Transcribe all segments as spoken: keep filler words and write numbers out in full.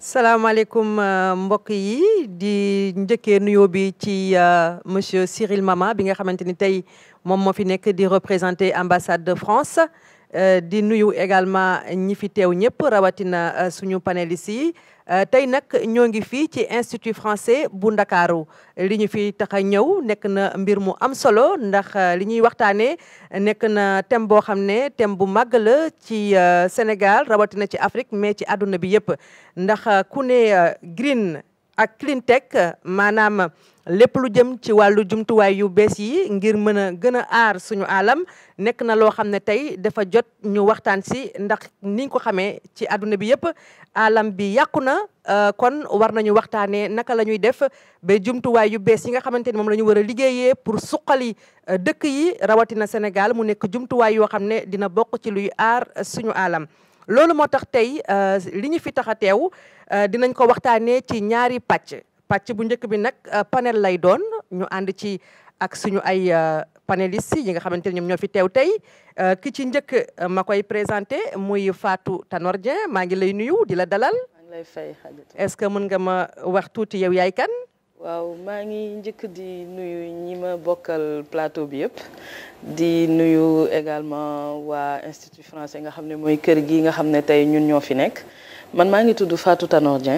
salaamaaleykum mbokk yi di njëkkee nuyoo bi ci monsieur Cyril Mama bi nga xamante ni tey moom moo fi nekk di représenter ambassade de France di nuyu également ñi fi teew ñëpp rawatina suñu panélistes yi tey nag ñoo ngi fii ci institut français bu Ndakaaru li ñu fi tax a ñëw nekk na mbir mu am solo ndax li ñuy waxtaanee nekk na thème boo xam ne thème bu màgg la ci Sénégal rawatina ci Afrique mais ci àdduna bi yëpp ndax ku ne green ak clean tech maanaam lépp lu jëm ci wàllu jumtuwaay yu bees yi ngir mën a gën a aar suñu alam nekk na loo xam ne tey dafa jot ñu waxtaan si ndax niñ ko xamee ci àdduna bi yëpp alam bi yàqu na kon war nañu waxtaanee naka la ñuy def ba jumtuwaay yu bees yi nga xamante ni moom la ñu war a liggéeyee pour suqali dëkk yi rawatina Sénégal mu nekk jumtuwaay yoo xam ne dina bokk ci luy aar suñu alam. loolu moo tax tey li ñu fi tax a teew dinañ ko waxtaanee ci ñaari pàcc. pàcc bu njëkk bi nag panel lay doon ñu ànd ci ak suñu ay panélistes yi nga xamante ne ñoom ñoo fi teew tey ki ci njëkk ma koy présenté muy Fatou Tanor Dieng maa ngi lay nuyu di la dalal. maa ngi lay fay Khadija. est-ce que mën nga ma wax tuuti yow yaay kan. waaw maa ngi njëkk di nuyu ñi ma bokkal plateau bi yëpp di nuyu également waa institut français nga xam ne mooy kër gi nga xam ne tey ñun ñoo fi nekk man maa ngi tudd Fatou Tanor Dieng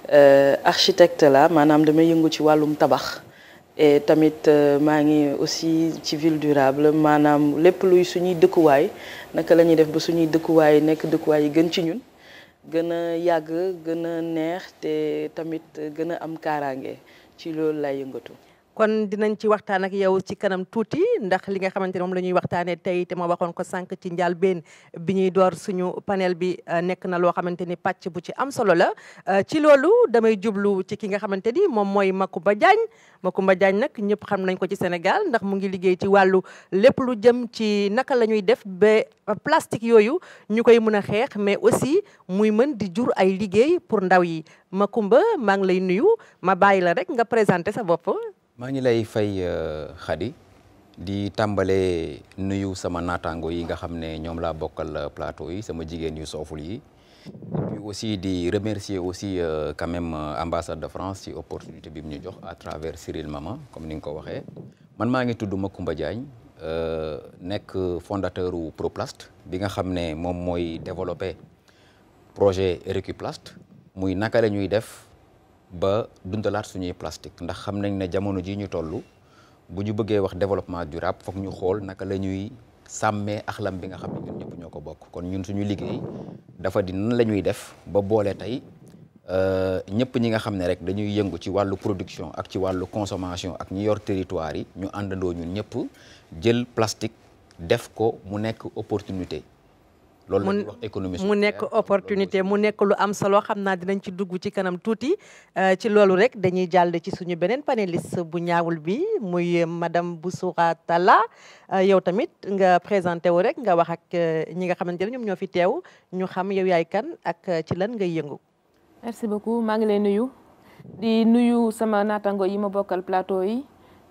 architecte la maanaam damay yëngu ci wàllum tabax et tamit maa ngi aussi ci ville durable maanaam lépp luy suñuy dëkkuwaay naka la ñuy def ba suñuy dëkkuwaay nekk dëkkuwaay yi gën ci ñun gën a yàgg gën a neex te tamit gën a am kaaraange ci loolu lay yëngatu. kon dinañ ci waxtaan ak yow ci kanam tuuti ndax li nga xamante ne moom la ñuy waxtaanee tey te ma waxoon ko sànq ci njàlbéen bi ñuy door suñu panel bi nekk na loo xamante ni pàcc bu ci am solo la. ci loolu damay jublu ci ki nga xamante ni moom mooy Macoumba Diagne Macoumba Diagne nag ñëpp xam nañ ko ci Sénégal ndax mu ngi liggéey ci wàllu lépp lu jëm ci naka la ñuy def ba plastique yooyu ñu koy mën a xeex mais aussi muy mën di jur ay liggéey pour ndaw yi Macoumba maa ngi lay nuyu ma bàyyi la rek nga présenté sa bopp. maa ngi lay fay Khady di tàmbale nuyu sama naataango yi nga xam ne ñoom laa bokkal plateau yi sama jigéen yu sooful yi puis aussi di remercier aussi quand même ambassade de France ci opportunité bi mu ñu jox à travers Cyril Mama comme ni nga ko waxee man maa ngi tudd Macoumba Diagne nekk fondateur u Proplast bi nga xam ne moom mooy développé projet Recuplast muy naka la ñuy def ba dundalaat suñuy plastique ndax xam nañ ne jamono ji ñu toll bu ñu bëggee wax développement durable foog ñu xool naka la ñuy sàmmee axlam bi nga xam ne ñun ñëpp ñoo ko bokk kon ñun suñu liggéey dafa di nan la ñuy def ba boole tey ñëpp ñi nga xam ne rek dañuy yëngu ci wàllu production ak ci wàllu consommation ak ñi yor territoire yi ñu àndandoo ñun ñëpp jël plastique def ko mu nekk opportunité. loolu la ñuy wax économie mu nekk opportunité mu nekk lu am solo xam naa dinañ ci dugg ci kanam tuuti ci loolu rek dañuy jàll ci suñu beneen panéliste bu ñaawul bi muy madame Boussoura Talla yow tamit nga présenté wu rek nga wax ak ñi nga xamante ne ñoom ñoo fi teew ñu xam yow yaay kan ak ci lan ngay yëngu. merci beaucoup maa ngi lay nuyu di nuyu sama naataango yi ma bokkal plateau yi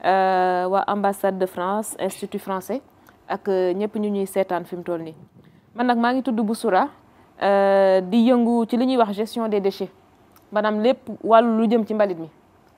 waa ambassade de France institut français ak ñëpp ñu ñuy seetaan fi mu toll nii. man nag maa ngi tudd Boussoura di yëngu ci li ñuy wax gestion des déchets maanaam lépp wàllu lu jëm ci mbalit mi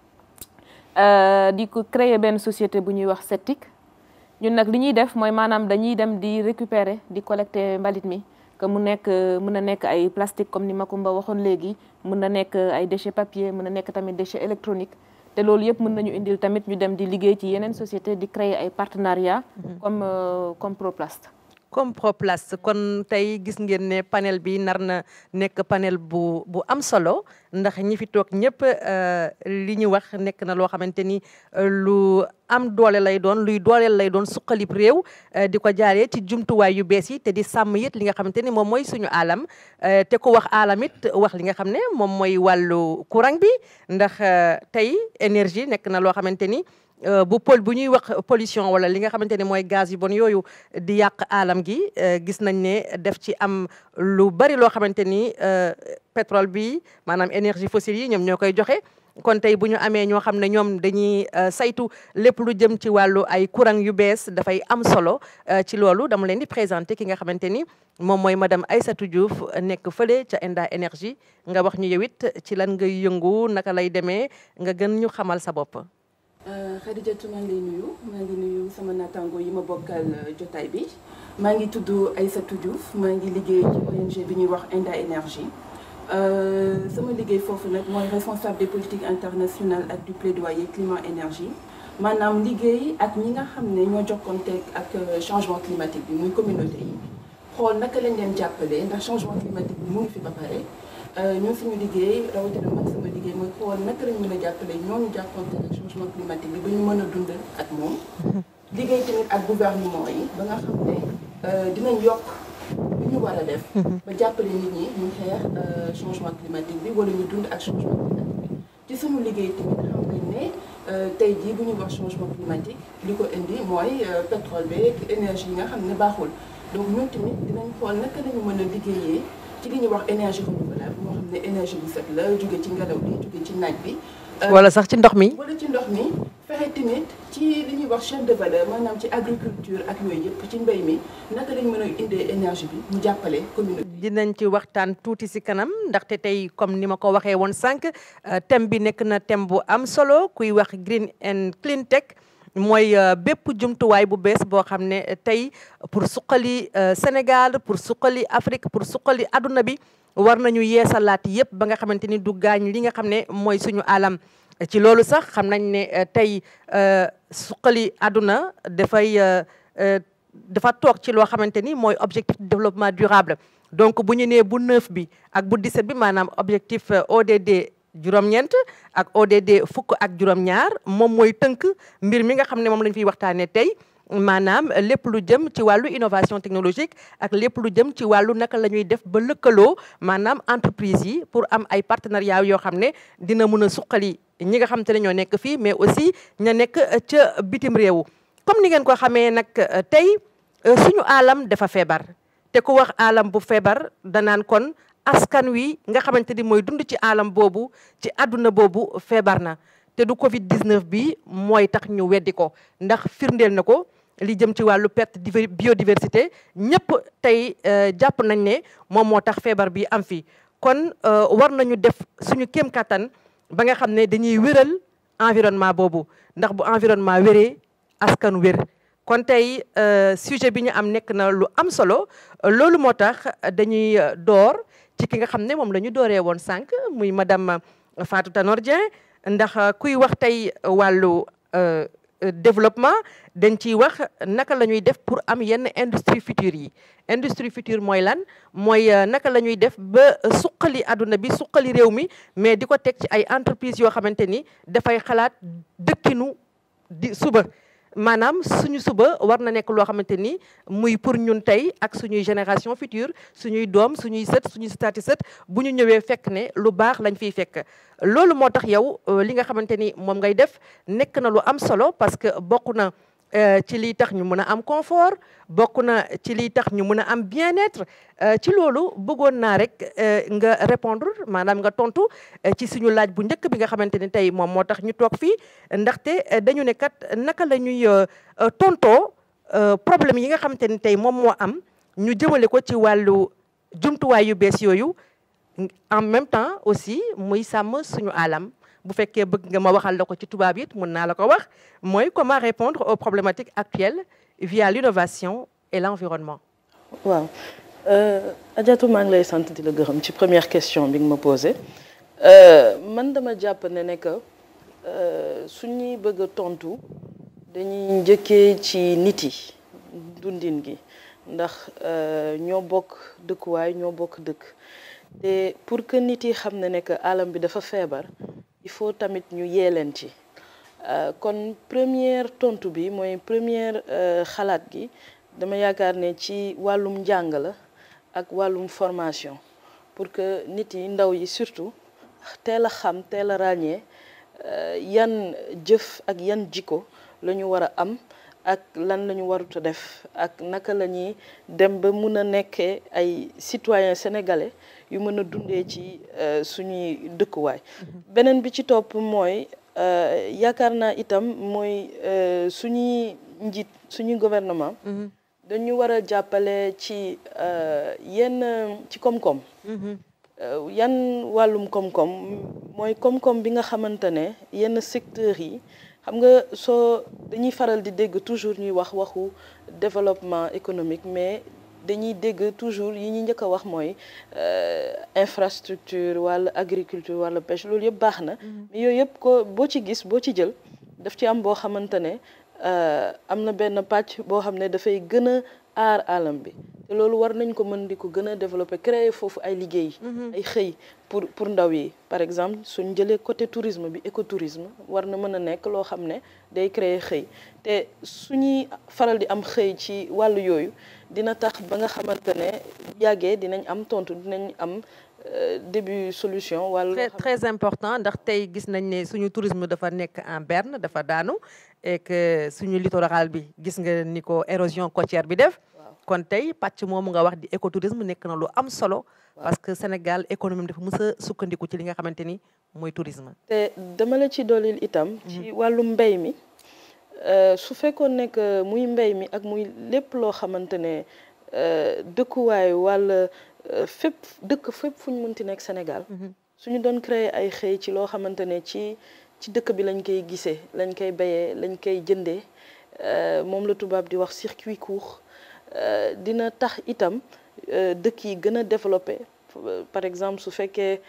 di ko créer benn société bu ñuy wax Septic ñun nag li ñuy def mooy maanaam dañuy dem di récupérer di collecter mbalit mi que mu nekk mën na nekk ay plastique comme ni Macoumba waxoon léegi mën na nekk ay déchets papier mën na nekk tamit déchets électroniques te loolu yëpp mën nañu indil tamit ñu dem di liggéey ci yeneen société di créer ay partenariats comme comme Proplast. comme Proplast kon tey gis ngeen ne panel bi nar na nekk panel bu bu am solo ndax ñi fi toog ñëpp li ñu wax nekk na loo xamante ni lu am doole lay doon luy dooleel lay doon suqalib réew di ko jaaree ci jumtuwaay yu bees yi te di sàmm it li nga xamante ni moom mooy suñu alam te ku wax alam it wax li nga xam ne moom mooy wàllu courant bi ndax tey énergie nekk na loo xamante ni bu pol bu ñuy wax pollution wala li nga xamante ne mooy gaz yu bon yooyu di yàq alam gi gis nañ ne def ci am lu bari loo xamante ni pétrole bi maanaam énergie fossile yi ñoom ñoo koy joxe kon tey bu ñu amee ñoo xam ne ñoom dañuy saytu lépp lu jëm ci wàllu ay courant yu bees dafay am solo ci loolu dama leen di présenter ki nga xamante ni moom mooy madame Aïssatou Diouf nekk fële ca Enda Énergie nga wax ñu yow it ci lan ngay yëngu naka lay demee nga gën ñu xamal sa bopp. Khadijatou maa ngi lay nuyu maa ngi nuyu sama naataango yi ma bokkal jotaay bi maa ngi tudd Aïssatou Diouf maa ngi liggéey ci O N G bi ñuy wax Enda Énergie sama liggéey foofu nag mooy responsable des politiques internationales ak du plaidoyer climat énergie maanaam liggéey ak ñi nga xam ne ñoo jokkoonteeg ak changement climatique bi muy communauté yi xool naka lañ leen jàppale ndax changement climatique bi mu ngi fi ba pare ñoo suñu liggéey rawatina man sama liggéey mooy xool naka lañ mën a jàppale ñooñu jàkkoonteeg ak changement climatique bi ba ñu mën a dund ak moom liggéey tamit ak gouvernement yi ba nga xam ne dinañ yokk li ñu war a def ba jàppale nit ñi ñu xeex changement climatique bi wala ñu dund ak changement climatique bi ci suñu liggéey tamit xam nañ ne tey jii bu ñuy wax changement climatique li ko indi mooy pétrole beeg énergie yi nga xam ne baaxul donc ñun tamit dinañ xool naka lañu mën a liggéeyee ci li ñuy wax énergie renouvelable moo xam ne énergie bu set la jóge ci ngelaw li jóge ci naaj bi wala sax ci ndox mi wala ci ndox mi fexe tamit ci li ñuy wax chaîne de valeur maanaam ci agriculture ak yooyu yëpp ci mbéy mi naka lañ mën a indee énergie bi mu jàppale communauté. dinañ ci waxtaan tuuti si kanam ndaxte tey comme ni ma ko waxee woon sànq thème bi nekk na thème bu am solo kuy wax green and clean tech mooy bépp jumtuwaay bu bees boo xam ne tey pour suqali Sénégal pour suqali Afrique pour suqali adduna bi war nañu yeesalaat yëpp ba nga xamante ni du gaañ li nga xam ne mooy suñu alam ci loolu sax xam nañ ne tey suqali adduna dafay dafa toog ci loo xamante ni mooy objectif de développement durable donc bu ñu nee bu neuf bi ak bu dix-sept bi maanaam objectif O D D juróom-ñeent ak O D D fukk ak juróom-ñaar moom mooy tënk mbir mi nga xam ne moom lañ fiy waxtaanee tey maanaam lépp lu jëm ci wàllu innovation technologique ak lépp lu jëm ci wàllu naka la ñuy def ba lëkkaloo maanaam entreprise yi pour am ay partenariat yoo xam ne dina mën a suqali ñi nga xam te ne ñoo nekk fii mais aussi ña nekk ca bitim réew comme ni ngeen ko xamee nag tey suñu alam dafa feebar te ku wax alam bu feebar danaan kon askan wi nga xamante ni mooy dund ci alam boobu ci àdduna boobu feebar na te du Covid dix-neuf bi mooy tax ñu weddi ko ndax firndeel na ko li jëm ci wàllu perte biodiversité ñëpp tey jàpp nañ ne moom moo tax feebar bi am fi kon war nañu def suñu kéem kattan ba nga xam ne dañuy wéral environnement boobu ndax bu environnement wéree askan wér kon tey sujet bi ñu am nekk na lu am solo loolu moo tax dañuy door ci ki nga xam ne moom la ñu dooree woon sànq muy madame Fatou Tanor Dieng ndax kuy wax tey wàllu développement dañ ciy wax naka la ñuy def pour am yenn industrie future yi industrie future mooy lan mooy naka la ñuy def ba suqali àdduna bi suqali réew mi mais di ko teg ci ay entreprise yoo xamante ni dafay xalaat dëkkinu di suba maanaam suñu suba war na nekk loo xamante ni muy pour ñun tey ak suñuy génération future suñuy doom suñuy sët suñuy sëtaati sët bu ñu ñëwee fekk ne lu baax lañ fiy fekk loolu moo tax yow li nga xamante ni moom ngay def nekk na lu am solo parce que bokk na ci liy tax ñu mën a am confort bokk na ci liy tax ñu mën a am bien-être ci loolu bëggoon naa rek nga répondre maanaam nga tontu ci suñu laaj bu njëkk bi nga xamante ni tey moom moo tax ñu toog fii ndaxte dañu ne kat naka la ñuy tontoo problème yi nga xamante ni tey moom moo am ñu jëmale ko ci wàllu jumtuwaay yu bees yooyu en même temps aussi muy sàmm suñu alam bu fekkee bëgg nga ma waxal la ko ci tubaab it mën naa la ko wax mooy comment répondre aux problématiques actuelles via l'innovation et l'environnement. waaw Adjatou maa ngi lay sant di la gërëm ci première question bi nga ma posé man dama jàpp ne ne que suñuy bëgg a tontu dañuy njëkkee ci nit yi dundin gi ndax ñoo bokk dëkkuwaay ñoo bokk dëkk te pour que nit yi xam ne ne que alam bi dafa feebar. il faut tamit ñu yeeleen ci kon première tontu bi mooy première xalaat gi dama yaakaar ne ci wàllum njàng la ak wàllum formation pour que nit yi ndaw yi surtout teel a xam teel a ràññee yan jëf ak yan jikko la ñu war a am ak lan la ñu warut a def ak naka la ñuy dem ba mun a nekkee ay citoyens sénégalais yu mën a dundee ci suñuy dëkkuwaay. beneen bi ci topp mooy yaakaar naa itam mooy suñuy njiit suñuy gouvernement. dañu war a jàppale ci yenn ci koom-koom. yan wàllum koom-koom mooy koom-koom bi nga xamante ne yenn secteurs yi xam nga soo dañuy faral di dégg toujours ñuy wax waxu développement économique mais dañuy dégg toujours yi ñuy njëkk a wax mooy infrastructure wala agriculture wala pêche loolu yëpp baax na. mais yooyu yëpp ko boo ci gis boo ci jël daf ci am boo xamante ne am na benn pàcc boo xam ne dafay gën a aar alam bi te loolu war nañ ko mën di ko gën a développer créer foofu ay liggéey. ay xëy pour pour ndaw yi par exemple suñ jëlee côté tourisme bi écotourisme war na mën a nekk loo xam ne day créer xëy te suñuy faral di am xëy ci wàllu yooyu dina tax ba nga xamante ne yàggee dinañ am tontu dinañ am début solution. wàllu très très important ndax tey gis nañ ne suñu tourisme dafa nekk en berne dafa daanu et que suñu littoral bi gis nga ni ko érosion côtière bi def. kon tey pàcc moomu nga wax di écotourisme nekk na lu am solo. parce que Sénégal économie dafa mës a sukkandiku ci li nga xamante ni mooy tourisme. te dama la ci dooleel itam. ci wàllu mbéy mi su fekkoon nekk muy mbéy mi ak muy lépp loo xamante ne dëkkuwaay wala fépp dëkk fépp fu ñu mënti nekk Sénégal. suñu doon créer ay xëy ci loo xamante ne ci ci dëkk bi lañ koy gisee lañ koy béyee lañ koy jëndee moom la tubaab di wax circuit court. dina tax itam dëkk yi gën a développé par exemple su fekkee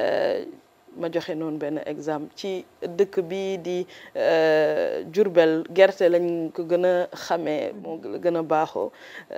ma joxe noonu benn exemple ci dëkk bi di Diourbel gerte lañ ko gën a xamee moo gën a baaxoo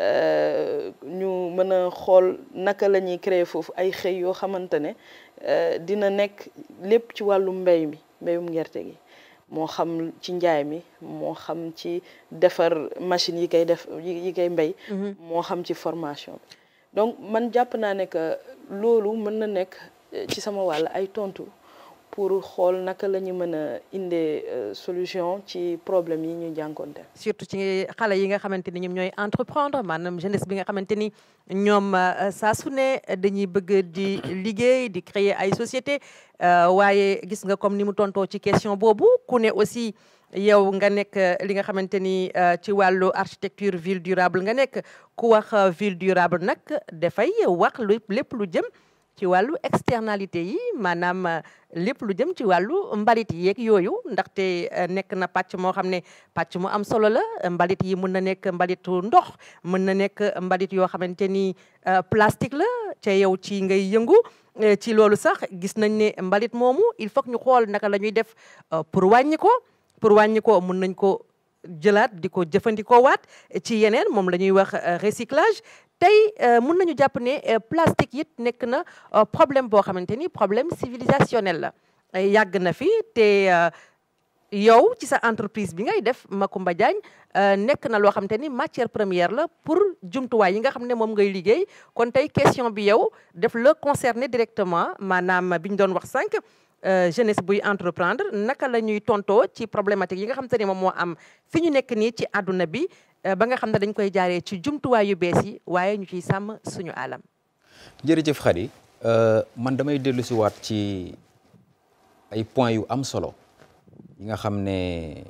ñu mën a xool naka la ñuy créer foofu ay xëy yoo xamante ne dina nekk lépp ci wàllu mbéy mi mbéyum gerte gi moo xam ci njaay mi moo xam ci defar machine yi koy def yi koy mbéy moo xam ci formation bi donc man jàpp naa ne que loolu mën na nekk ci sama wàll ay tontu pour xool naka la ñu mën a indee solution ci problème yi ñuy jànkoonte surtout ci xale yi nga xamante ni ñoom ñooy entreprendre maanaam jeunesse bi nga xamante ni ñoom saa su ne dañuy bëgg di liggéey di créer ay société waaye gis nga comme ni mu tontoo ci question boobu ku ne aussi yow nga nekk li nga xamante ni ci wàllu architecture ville durable nga nekk ku wax ville durable nag dafay wax lu lépp lu jëm ci wàllu externalité yi maanaam lépp lu jëm ci wàllu mbalit yi yeeg yooyu ndaxte nekk na pàcc moo xam ne pàcc mu am solo la mbalit yi mën na nekk mbalitu ndox mën na nekk mbalit yoo xamante ni plastique la ca yow ci ngay yëngu ci loolu sax gis nañ ne mbalit moomu il faut que ñu xool naka la ñuy def pour wàññi ko pour wàññi ko mën nañ ko jëlaat di ko jëfandikoo waat ci yeneen moom la ñuy wax recyclage tey mun nañu jàpp ne plastique it nekk na problème boo xamante ni problème civilisationnel la yàgg na fi te yow ci sa entreprise bi ngay def Macoumba Diagne nekk na loo xamante ni matière première la pour jumtuwaay yi nga xam ne moom ngay liggéey kon tey question bi yow def la concerner directement maanaam bi ñu doon wax sànq jeunesse buy entreprendre naka la ñuy tontoo ci problématique yi nga xamante ni moom moo am fi ñu nekk nii ci àdduna bi ba nga xam ne dañ koy jaaree ci jumtuwaay yu bees yi waaye ñu ciy sàmm suñu alam. jërëjëf Khady man damay dellu si waat ci ay points yu am solo yi nga xam ne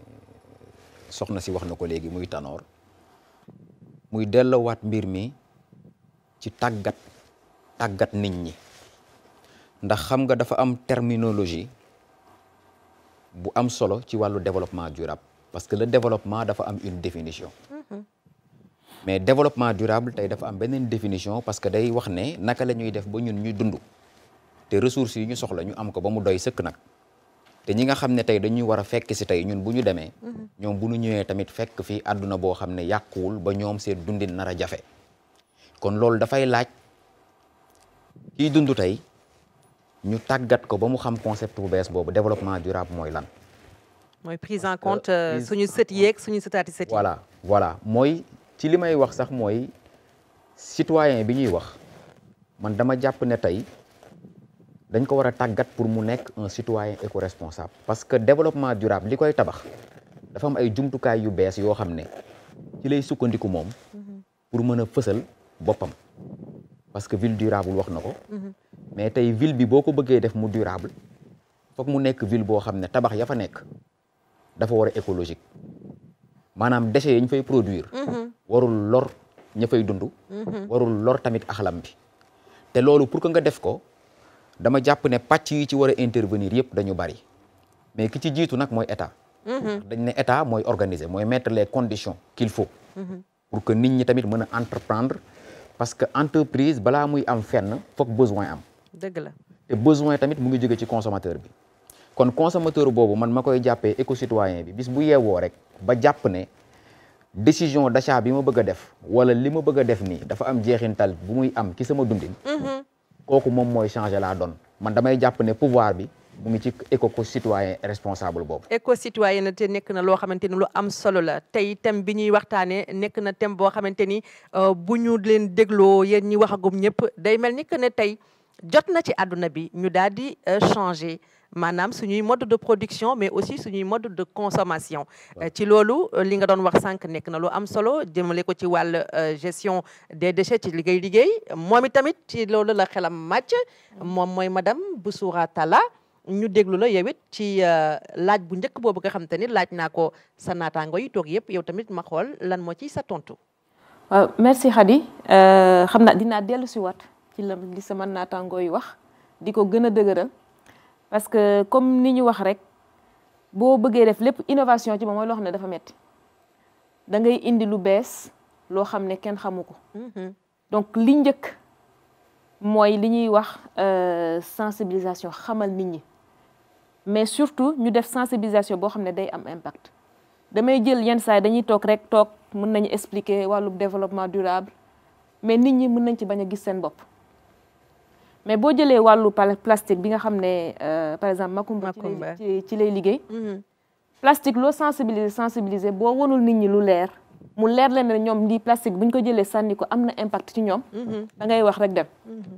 soxna si wax na ko léegi muy Tanor muy delloowaat mbir mi ci tàggat tàggat nit ñi ndax xam nga dafa am terminologie bu am solo ci wàllu développement durable. parce que le développement dafa am une définition mais développement durable tey dafa am beneen définition parce que day wax ne naka la ñuy def ba ñun ñuy dund te ressources yi ñu soxla ñu am ko ba mu doy sëkk nag te ñi nga xam ne tey dañuy war a fekk si tey ñun bu ñu demee ñoom bu ñu ñëwee tamit fekk fii àdduna boo xam ne yàquwul ba ñoom seen dundin nar a jafe kon loolu dafay laaj kiy dund tey ñu tàggat ko ba mu xam concept bu bees boobu développement durable mooy lan. mooy prise en compte suñu sët yeeg suñu sëtaati sët yi. voilà voilà mooy ci li may wax sax mooy citoyen bi ñuy wax man dama jàpp ne tey dañ ko war a tàggat pour mu nekk un citoyen éco-responsable. parce que développement durable li koy tabax dafa am ay jumtukaay yu bees yoo xam ne ci lay sukkandiku moom pour mën a fësal boppam parce que ville durable wax na ko mais tey ville bi boo ko bëggee def mu durable foog mu nekk ville boo xam ne tabax ya fa nekk dafa war a écologique maanaam déchets yi ñu fay produire warul lor ña fay dund warul lor tamit axalam bi te loolu pour que nga def ko dama jàpp ne pàcc yi ci war a intervenir yëpp dañu bari mais ki ci jiitu nag mooy état dañ ne état mooy organiser mooy mettre les conditions qu'il faut pour que nit ñi tamit mën a entreprendre parce que entreprise balaa muy am fenn foog besoin am dëgg la te besoin tamit mu ngi jóge ci consommateur bi kon consommateur boobu man ma koy jàppee éco-citoyen bi bis bu yeewoo rek ba jàpp ne décision d'achat bi ma bëgg a def wala li ma bëgg a def nii dafa am jeexintal bu muy am ci sama dundin kooku moom mooy changer la donne man damay jàpp ne pouvoir bi mu ngi ci éco-citoyen responsable boobu. éco-citoyenneté nekk na loo xamante ni lu am solo la tey thème bi ñuy waxtaanee nekk na thème boo xamante ni bu ñu leen dégloo yéen ñi waxagum ñëpp day mel ni que ne tey jot na ci àdduna bi ñu daal di changer maanaam suñuy mode de production mais aussi suñuy mode de consommation. ci loolu li nga doon wax sànq nekk na lu am solo jëmale ko ci wàll gestion des déchets ci liggéey liggéey moom itamit ci loolu la xelam màcc moom mooy madame Boussoura Talla. ñu déglu la yow it ci laaj bu njëkk boobu nga xam te ni laaj naa ko sa naataango yi toog yëpp yow tamit ma xool lan moo ci sa tontu. waaw merci Khady xam naa dinaa dellu si waat ci la li sama naataango yi wax di ko gën a dëgëral parce que comme ni ñu wax rek boo bëggee def lépp innovation ci moom mooy loo xam ne dafa metti da ngay indi lu bees loo xam ne kenn xamu ko. donc li njëkk mooy li ñuy wax sensibilisation xamal nit ñi. mais surtout ñu def sensibilisation boo xam ne day am impact damay jël yenn saa yi dañuy toog rek toog mën nañu expliquer wàllu développement durable mais nit ñi mën nañ ci bañ a gis seen bopp mais boo jëlee wàllu plastique bi nga xam ne par exemple Makumba ci ci lay liggéey plastique loo sensibiliser sensibiliser boo wonul nit ñi lu leer mu leer leen ne ñoom lii plastique bu ñu ko jëlee sànni ko am na impact ci ñoom da ngay wax rek dem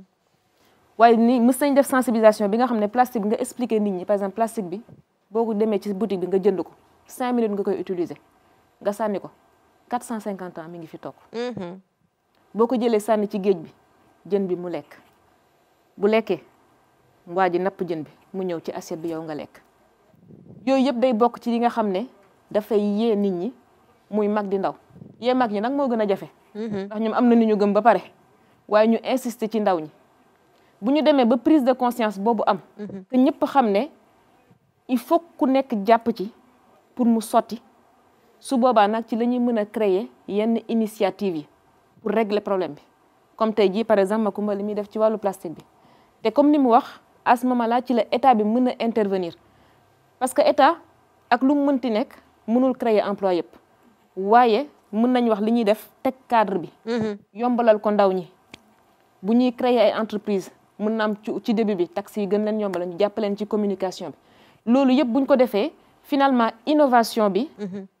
waaye ni mës nañ def sensibilisation bi nga xam ne plastique bi nga expliquer nit ñi par exemple plastique bi boo ko demee ci boutique bi nga jënd ko cinq minutes nga koy utiliser nga sànni ko quatre cent cinquante ans mi ngi fi toog boo ko jëlee sànni ci géej bi jën bi mu lekk bu lekkee waa ji napp jën bi mu ñëw ci assiette bi yow nga lekk yooyu yëpp day bokk ci li nga xam ne dafay yee nit ñi muy mag di ndaw yee mag ñi nag moo gën a jafe ndax ñoom am na ni ñu gëm ba pare waaye ñu insister ci ndaw ñi bu ñu demee ba prise de conscience boobu am que ñëpp xam ne il faut ku nekk jàpp ci pour mu sotti su boobaa nag ci la ñuy mën a créer yenn initiative yi pour régler problème bi comme tey jii par exemple Makumba li muy def ci wàllu plastique bi te comme ni mu wax à ce moment là ci la état bi mën a intervenir parce que état ak lu mu mënti nekk mënul créer emploi yëpp waaye mën nañ wax li ñuy def teg cadre bi yombalal ko ndaw ñi bu ñuy créer ay entreprise mën na am ci début bi taxi yi gën leen yombal ñu jàppaleen ci communication bi loolu yëpp buñ ko defee finalement innovation bi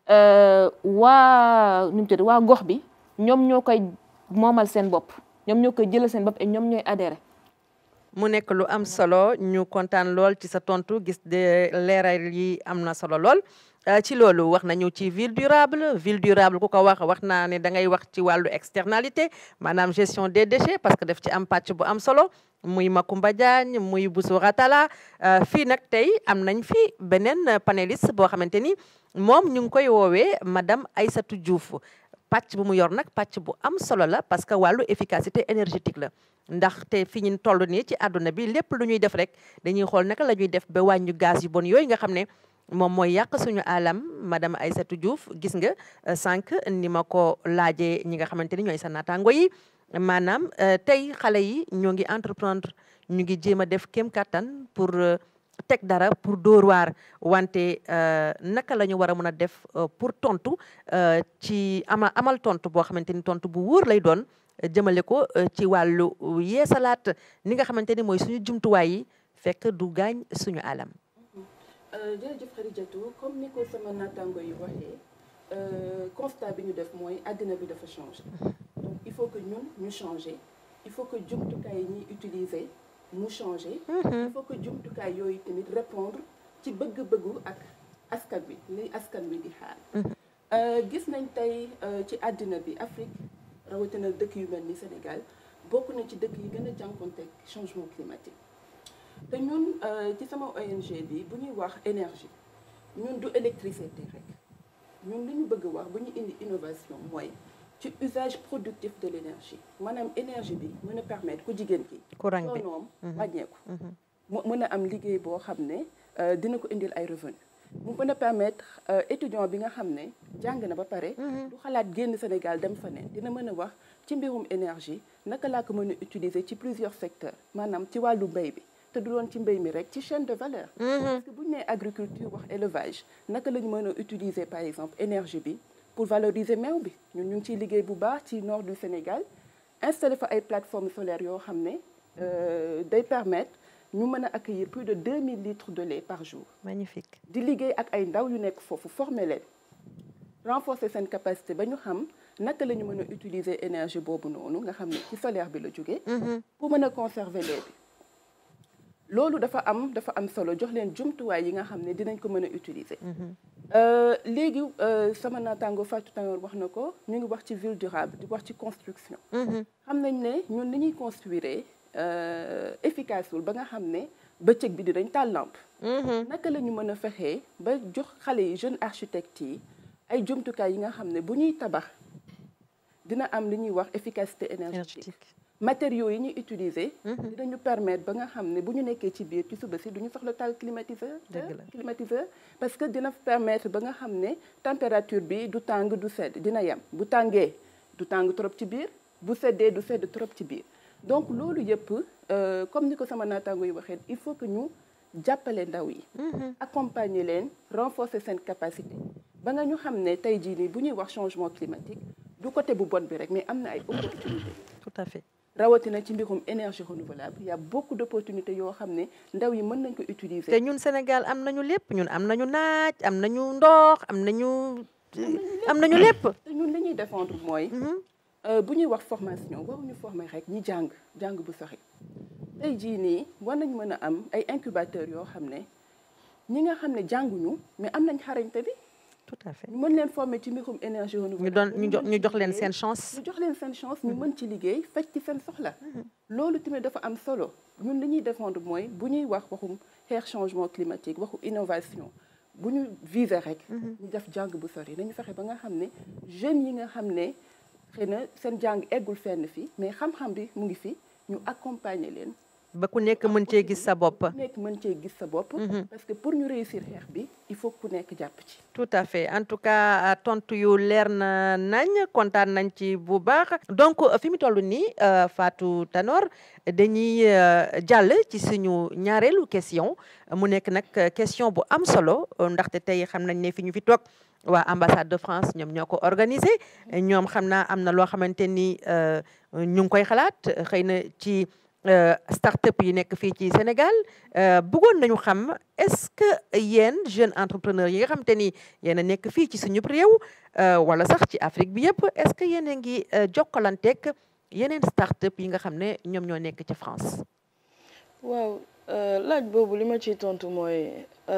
waa nu mu tudd waa gox bi ñoom ñoo koy moomal seen bopp ñoom ñoo koy jëlal seen bopp et ñoom ñooy adhéré mu nekk lu am solo ñu kontaan lool ci sa tontu gis de leeral yi am na solo lool ci loolu wax nañu ci ville durable ville durable ku ko wax wax naa ne da ngay wax ci wàllu externalité maanaam gestion des déchets parce que daf ci am pàcc bu am solo muy Makumba Diagne muy Boussoura Talla fii nag tey am nañ fi beneen panéliste boo xamante ni moom ñu ngi koy woowee madame Aïssatou Diouf pàcc bu mu yor nag pàcc bu am solo la parce que wàllu efficacité énergétique la ndaxte fi ñu toll nii ci àdduna bi lépp lu ñuy def rek dañuy xool naka la ñuy def ba wàññi gaz yu bon yooyu nga xam ne moom mooy yàq suñu alam madame Aïssatou Diouf gis nga sànq ni ma ko laajee ñi nga xamante ni ñooy sa naataango yi maanaam tey xale yi ñoo ngi entreprendre ñu ngi jéem a def kéem kattan pour teg dara pour dóor waar wante naka la ñu war a mën a def pour tontu ci ama amal tontu boo xamante ni tontu bu wóor lay doon jëmale ko ci wàllu yeesalaat ni nga xamante ni mooy suñu jumtuwaay yi fekk du gaañ suñu alam. jërëjëf Khadijatou comme ni ko sama naataango yi waxee constat bi ñu def mooy àddina bi dafa changer donc il faut que ñun ñu changer il faut que jumtukaay yi ñuy utiliser mu changer il faut que jumtukaay yooyu tamit répondre ci bëgg-bëggu ak askan wi li askan wi di xaar. gis nañ tey ci àddina bi Afrique rawatina dëkk yu mel ni Sénégal bokk na ci dëkk yi gën a jànkonteeg changement climatique te ñun ci sama O N G bi bu ñuy wax énergie ñun du électricité rek ñun li ñu bëgg wax bu ñu indi innovation mooy ci usage productif de l'énergie maanaam énergie bi mën a permettre ku jigéen ki courant bi soonoom wàññeeku mu mën a am liggéey boo xam ne dina ko indil ay revenu mu mën a permettre étudiant bi nga xam ne jàng na ba pare du xalaat génn Sénégal dem feneen dina mën a wax ci mbirum énergie naka laa ko mën a utiliser ci plusieurs secteurs maanaam ci wàllu mbéy bi te du doon ci mbéy mi rek ci chaîne de valeur parce que bu ñu nee agriculture wax élevage naka la ñu mën a utiliser par exemple énergie bi pour valoriser meew bi ñun ñu ngi ciy liggéey bu baax ci nord du Sénégal installé fa ay plateformes solaires yoo xam ne day permettre ñu mën a accueillir plus de deux mille litres de lait par jour. Magnifique. di liggéey ak ay ndaw yu nekk foofu former leen renforcer seen capacité ba ñu xam naka la ñu mën a utiliser énergie boobu noonu nga xam ne ci solaire bi la jógee. pour mën a conserver lait bi. loolu dafa am dafa am solo jox leen jumtuwaay yi nga xam ne dinañ ko mën a utiliser. léegi sama naataango Fatou Tanor wax na ko ñu ngi wax ci ville durable di wax ci construction. xam nañ ne ñun ni ñuy construire. efficace wul ba nga xam ne bëccëg bi dinañ taal lampe naka la ñu mën a fexee ba jox xale yi jeunes architectes yi ay jumtukaay yi nga xam ne bu ñuy tabax dina am li ñuy wax efficacité énergétique matériaux yi ñuy utiliser dinañu permettre ba nga xam ne bu ñu nekkee ci biir ci suba si duñu soxla taal climatiseur climatiseur parce que dina permettre ba nga xam ne température bi du tàng du sedd dina yem bu tàngee du tàng trop ci biir bu seddee du sedd trop ci biir donc loolu yëpp comme ni ko sama naataango yi waxee il faut que ñu jàppale ndaw yi accompagner leen renforcer seen capacité ba nga ñu xam ne tey jii nii bu ñuy wax changement climatique du côté bu bon bi rek mais am na ay opportunités tout à fait rawatina ci mbirum énergie renouvelable il y a beaucoup d'opportunités yoo xam ne ndaw yi mën nañ ko utiliser te ñun Sénégal am nañu lépp ñun am nañu naaj am nañu ndox am nañu am nañu lépp te ñun li ñuy défendre mooy bu ñuy wax formation waruñu former rek ñi jàng jàng bu sori tey jii nii war nañ mën a am ay incubateurs yoo xam ne ñi nga xam ne jànguñu mais am nañ xarañte bi. tout à fait ñu mën leen former ci mbirum énergie renouvelable. ñu doon ñu jox ñu jox leen seen chance. ñu jox leen seen chance ñu mën ci liggéey faj ci seen soxla. loolu tamit dafa am solo ñun li ñuy défendre mooy bu ñuy wax waxum xeex changement climatique waxu innovation bu ñu viser rek. ñu def jàng bu sori nañu fexe ba nga xam ne jeunes yi nga xam ne. xëy na seen jàng eggul fenn fi mais xam-xam bi mu ngi fi ñu accompagner leen. ba ku nekk mën cee gis sa bopp. ku nekk mën cee gis sa bopp. parce que pour ñu réussir xeex bi il faut ku nekk jàpp ci. tout à fait en tout cas tontu yu leer na nañ kontaan nañ ci bu baax. donc fi mu toll nii Fatou Tanor dañuy jàll ci suñu ñaareelu question mu nekk nag question bu am solo ndaxte tey xam nañ ne fi ñu fi toog. waa ambassade de France ñoom ñoo ko organisé ñoom xam naa am na loo xamante ni ñu ngi koy xalaat xëy na ci start-up yi nekk fii ci Sénégal bëggoon nañu xam est-ce que yéen jeunes entrepreneurs yi nga xamante ni yéen a nekk fii ci suñu réew wala sax ci Afrique bi yëpp est-ce que yéen a ngi jokkalanteeg yeneen start-up yi nga xam ne ñoom ñoo nekk ci France. waaw laaj boobu li ma ciy tontu mooy.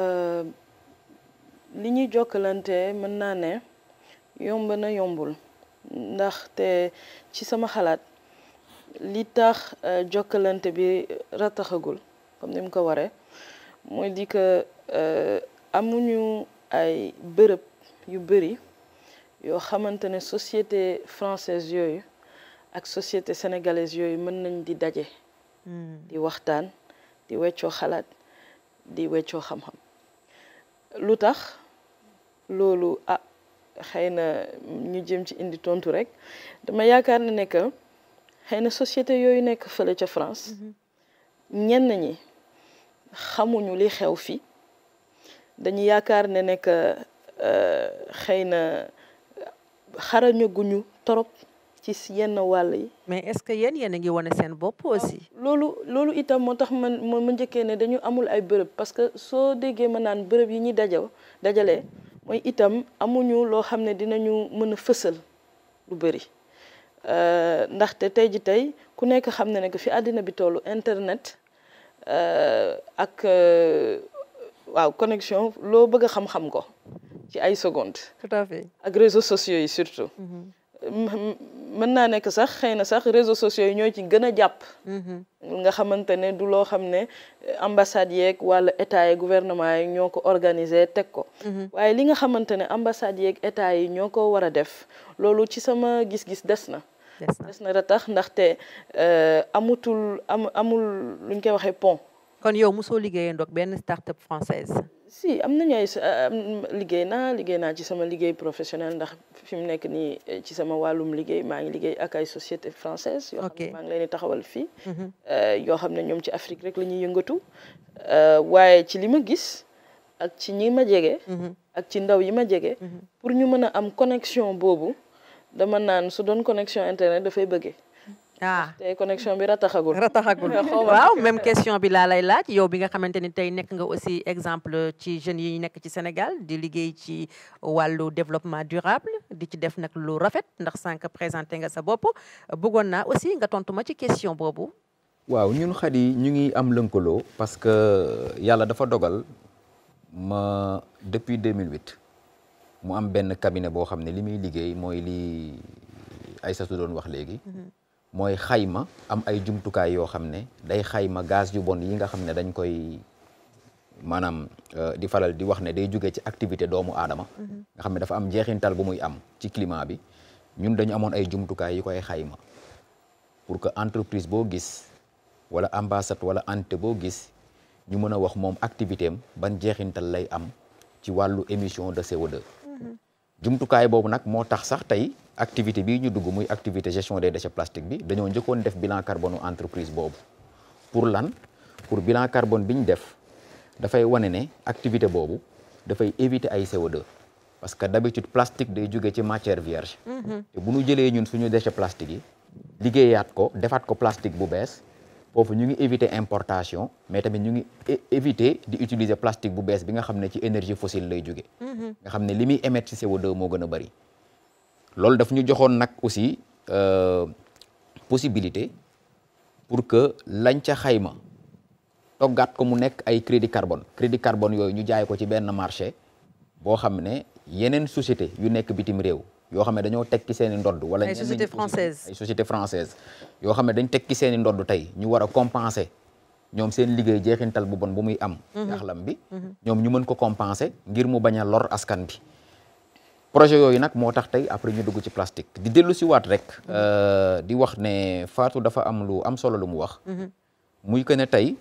li ñuy jokkalante mën naa ne yomb na yombul ndaxte ci sama xalaat li tax jokkalante bi rataxagul comme ni mu ko waree mooy di que amuñu ay bërëb yu bëri yoo xamante ne société française yooyu ak société sénégalaise yooyu mën nañ di daje. di waxtaan di weccoo xalaat di weccoo xam-xam. lu tax loolu ah xëy na ñu jëm ci indi tontu rek dama yaakaar ne nekk xëy na société yooyu nekk fële ca France ñenn ñi xamuñu li xew fii dañu yaakaar ne nekk xëy na xarañaguñu torop ci yenn wàll yi. mais est-ce que yéen yéen a ngi wane seen bopp aussi. loolu loolu itam moo tax man ma njëkkee ne dañu amul ay bërëb parce que soo déggee ma naan bërëb yi ñuy dajaw dajalee mooy itam amuñu loo xam ne dinañu mën a fësal lu bëri ndaxte tey ji tey ku nekk xam ne ne que fi àddina bi tollu internet ak waaw connexion loo bëgg a xam-xam ko ci ay secondes. tout à fait ak réseaux sociaux yi surtout. mën naa nekk sax xëy na sax réseaux sociaux yi ñoo ci gën a jàpp. nga xamante ne du loo xam ne ambassades yeeg wala état yi gouvernement yi ñoo ko organiser teg ko. waaye li nga xamante ne ambassades yeeg état yi ñoo ko war a def loolu ci sama gis-gis des na. des na da tax ndaxte amutul am amul lu ñu koy waxee pont. kon yow mosoo liggéeyee ndoog benn start-up française. si am nañu ay liggéey naa liggéey naa ci sama liggéey professionnel ndax fi mu nekk nii ci sama wàllum liggéey maa ngi liggéey ak ay société française yoo xam ne maa ngi leen di taxawal fii yoo xam ne ñoom ci Afrique rek la ñuy yëngatu waaye ci li ma gis ak ci ñi ma jege ak ci ndaw yi ma jege pour ñu mën a am connexion boobu dama naan su doon connexion internet dafay bëggee ah te connexion bi rataxagul rataxagul waaw même question bi laa lay laaj yow bi nga xamante ni tey nekk nga aussi exemple ci jeunes yi nekk ci Sénégal di liggéey ci wàllu développement durable di ci def nag lu rafet ndax sànq présenté nga sa bopp bëggoon naa aussi nga tontu ma ci question boobu. waaw ñun Khady ñu ngi am lëkkaloo parce que yàlla dafa dogal ma depuis deux mille huit mu am benn cabinet boo xam ne li muy liggéey mooy li Aïssatou doon wax léegi. mooy xayma am ay jumtukaay yoo xam ne day xayma gaz yu bon yi nga xam ne dañ koy maanaam di faral di wax ne day jóge ci activité doomu aadama nga xam ne dafa am njeexintal bu muy am ci climat bi ñun dañu amoon ay jumtukaay yi koy xayma pour que entreprise boo gis wala ambassade wala entité boo gis ñu mën a wax moom activité am ban njeexintal lay am ci wàllu émission de C O deux jumtukaay boobu nag moo tax sax tey activité bii ñu dugg muy activité gestion des déchets plastiques bi dañoo njëkkoon def bilan carbone entreprise boobu pour lan pour bilan carbone bi ñu def dafay wane ne activité boobu dafay éviter ay C O deux parce que d'habitude plastique day jóge ci matière vierge te bu ñu jëlee ñun suñu déchets plastiques yi liggéeyaat ko defaat ko plastique bu bees foofu ñu ngi éviter importation mais tamit ñu ngi éviter di utiliser plastique bu bees bi nga xam ne ci énergie fossile lay jóge nga xam ne li muy émettre ci C O deux moo gën a bari loolu daf ñu joxoon nag aussi possibilité pour que lañ ca xayma toggaat ko mu nekk ay crédit carbone crédit carbone yooyu ñu jaay ko ci benn marché boo xam ne yeneen société yu nekk bitim réew yoo xam ne dañoo tekki seen i ndodd wala ay société française ay société française yoo xam ne dañ tekki seen i ndodd tey ñu war a compenser ñoom seen liggéey jeexintal bu bon bu muy am ci axlam bi ñoom ñu mën ko compenser ngir mu bañ a lor askan bi projet yooyu nag moo tax tey après ñu dugg ci plastique di dellu si waat rek di wax ne Fatou dafa am lu am solo lu mu wax muy que ne tey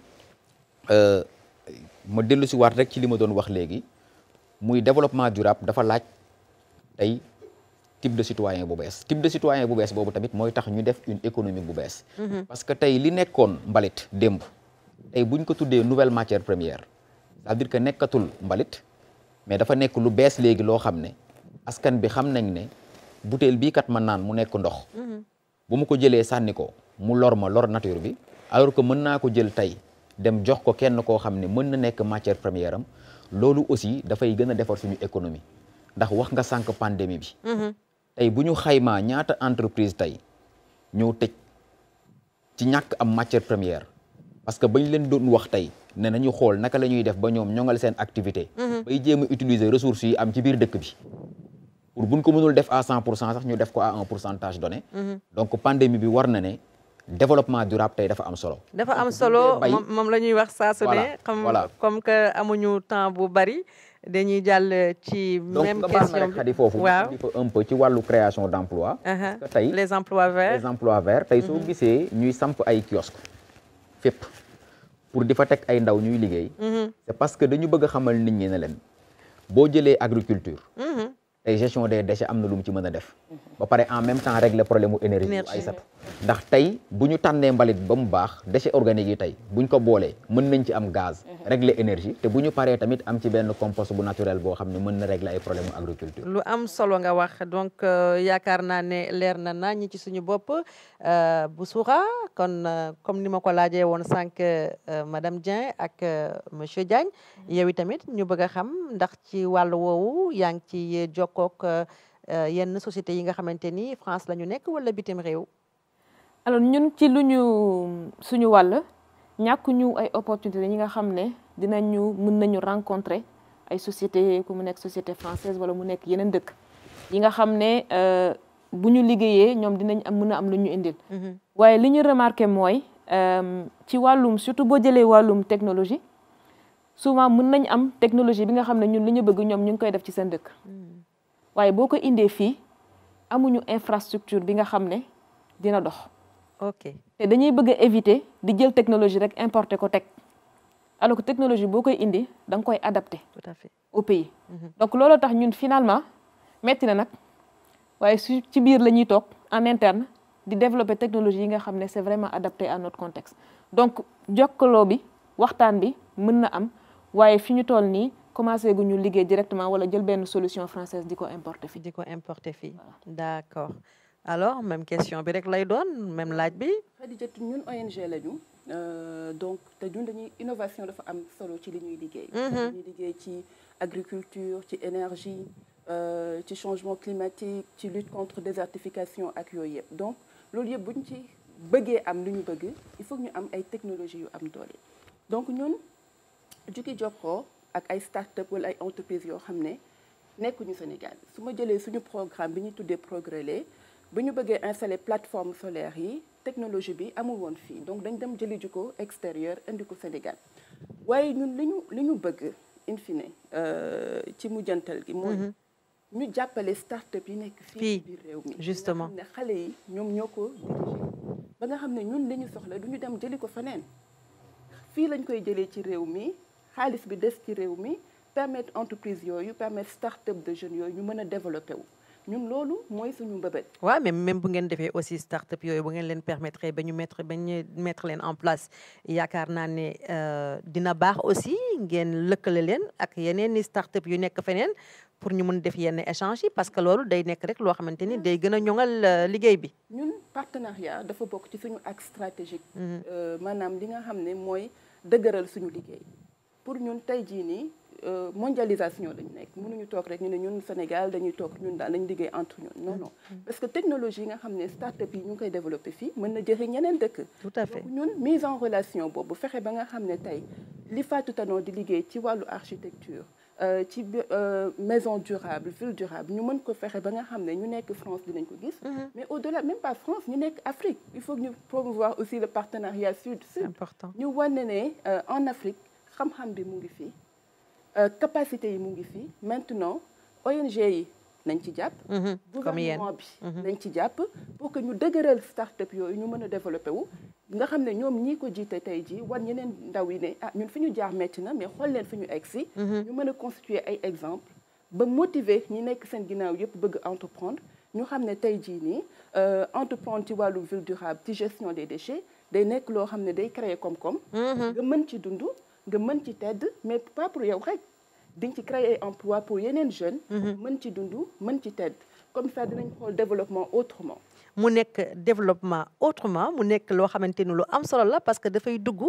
ma dellu si waat rek ci li ma doon wax léegi muy développement durable dafa laaj tey type de citoyen bu bees type de citoyen bu bees boobu tamit mooy tax ñu def une économie bu bees parce que tey li nekkoon mbalit démb tey buñ ko tuddee nouvelle matière première c'est-à-dire que nekkatul mbalit mais dafa nekk lu bees léegi loo xam ne askan bi xam nañ ne butéel bii kat mën naan mu nekk ndox bu mu ko jëlee sànni ko mu lor ma lor nature bi alors que mën naa ko jël tey dem jox ko kenn koo xam ne mën na nekk matière première am loolu aussi dafay gën a defar suñu économie ndax wax nga sànq pandémie bi tey bu ñu xaymaa ñaata entreprise tey ñoo tëj ci ñàkk am matière première parce que bañ leen doon wax tey ne nañu xool naka la ñuy def ba ñoom ñoŋal seen activité bay jéem a utiliser ressources yi am ci biir dëkk bi pour buñ ko mënul def à cent pour cent sax ñu def ko à un pourcentage donné donc pandémie bi war na ne développement durable tey dafa am solo dafa am solo moom la ñuy wax saa su ne xam comme que amuñu temps bu bari dañuy jàll ci même question bi xadi foofu waaw un peu ci wàllu création d' emploi parce que tey les emplois verts les emplois verts tey soo gisee ñuy samp ay kiosque fépp pour di fa teg ay ndaw ñuy liggéey c'est parce que dañu bëgg a xamal nit ñi ne leen boo jëlee agriculture tey gestion des déchets am na lu mu ci mën a def ba pare en même temps régler problème mu énergie bu ay satu ndax tey bu ñu tànnee mbalit ba mu baax déchets organiques yi tey buñ ko boolee mën nañ ci am gaz régler énergie te bu ñu paree tamit am ci benn compost bu naturel boo xam ne mën na régler ay problème mu agriculture lu am solo nga wax donc yaakaar naa ne leer na naa ñi ci suñu bopp Boussouha kon comme ni ma ko laajee woon sànq madame Dieng ak monsieur Diagne yow tamit ñu bëgg a xam ndax ci wàllu woowu yaa ngi ci jokkook yenn sociétés yi nga xamante ni France la ñu nekk wala bitim réew. alors ñun ci lu ñu suñu wàll ñàkkuñu ay opportunité ñi nga xam ne dinañu mën nañu rencontrer ay société ku mu nekk société française wala mu nekk yeneen dëkk yi nga xam ne bu ñu liggéeyee ñoom dinañ am mën a am lu ñu indil waaye li ñu remarqué mooy ci wàllum surtout boo jëlee wàllum technologie souvent mën nañ am technologie bi nga xam ne ñun li ñu bëgg ñoom ñu ngi koy def ci seen dëkk waaye boo ko indee fii amuñu infrastructure bi nga xam ne dina dox ok te dañuy bëgg a éviter di jël technologie rek importer ko teg alors que technologie boo koy indi da nga koy adapté tout à fait au pays donc loolu tax ñun finalement metti na nag waaye su ci biir la ñuy toog en interne di développer technologie yi nga xam ne c'est vraiment adapté à notre contexte donc jokkaloo bi waxtaan bi mën na am waaye fi ñu toll nii commencé gu ñu liggéey directement wala jël benn solution française di ko importer fii di ko importer fii d'accord alors même question bi rek lay doon même laaj bi Khadijatou ñun O N G lañu donc te ñun dañuy innovation dafa am solo ci li ñuy liggéey ñuy liggéey ci agriculture ci énergie ci changement climatique ci lutte contre désertification ak yooyu yëpp donc loolu yëpp buñ ci bëggee am lu ñu bëgg il faut ñu am ay technologies yu am doole donc ñun Jukki Jokkoo ak ay start-up wala ay entreprises yoo xam ne nekkuñu Sénégal su ma jëlee suñu programme bi ñu tuddee Progrelais bu ñu bëggee installer plateforme solaire yi technologie bi amul woon fii donc dañ dem jëli ji ko extérieur indi ko Sénégal waaye ñun li ñu li ñu bëgg in fine ci mujjantal gi mooy ñu jàppale start-up yi nekk fii biir réew mi justement nga xam ne xale yi ñoom ñoo ko dirigé ba nga xam ne ñun li ñu soxla du ñu dem jëli ko feneen fii lañ koy jëlee ci réew mi xaalis bi des ci réew mi permettre entreprise yooyu permettre start-up de jeunes yooyu ñu mën a développé wu ñun loolu mooy suñu mbëbët. waaw mais même bu ngeen defee aussi start-up yooyu bu ngeen leen permettre ba ñu mettre ba ñu mettre leen en place yaakaar naa ne dina baax aussi ngeen lëkkale leen ak yeneen i start-up yu nekk feneen pour ñu mën def yenn échange yi parce que loolu day nekk rek loo xamante ni day gën a ñoŋal liggéey bi. ñun partenariat dafa bokk ci suñu axe stratégique. maanaam li nga xam ne mooy dëgëral suñu liggéey pour ñun tey jii nii. mondialisation lañu nekk mënuñu toog rek ñu ne ñun Sénégal dañuy toog ñun daal nañ liggéey entre ñun non non parce que technologie yi nga xam ne start-up yi ñu ngi koy développé fii mën na jëriñ ñeneen dëkk tout à fait donc ñun mise en relation boobu fexe ba nga xam ne tey li Fatou Tano di liggéey ci wàllu architecture ci maison durable ville durable ñu mën ko fexe ba nga xam ne ñu nekk France dinañ ko gis mais au-delà même pas France ñu nekk Afrique il faut que ñu promouvoir aussi le partenariat sud-sud important ñu wane ne en Afrique xam-xam bi mu ngi fii capacité yi mu ngi fii maintenant O N G yi nañ ci jàpp gouvernement bi nañ ci jàpp pour que ñu dëgëral start-up yooyu ñu mën a développé wu nga xam ne ñoom ñii ko jiite tey jii wan ñeneen ndaw yi ne ah ñun fi ñu jaar metti na mais xool leen fi ñu egg si ñu mën a constituer ay exemple ba motiver ñi nekk seen ginnaaw yëpp bëgg entreprendre ñu xam ne tey jii nii entreprendre ci wàllu ville durable ci gestion des déchets day nekk loo xam ne day créer koom-koom nga mën ci dund nga mën ci tedd mais pas pour yow rek diñ ci créer emploi pour yeneen jeunes mën ci dund mën ci tedd comme ça dinañ xool développement autrement mu nekk développement autrement mu nekk loo xamante ni lu am solo la parce que dafay dugg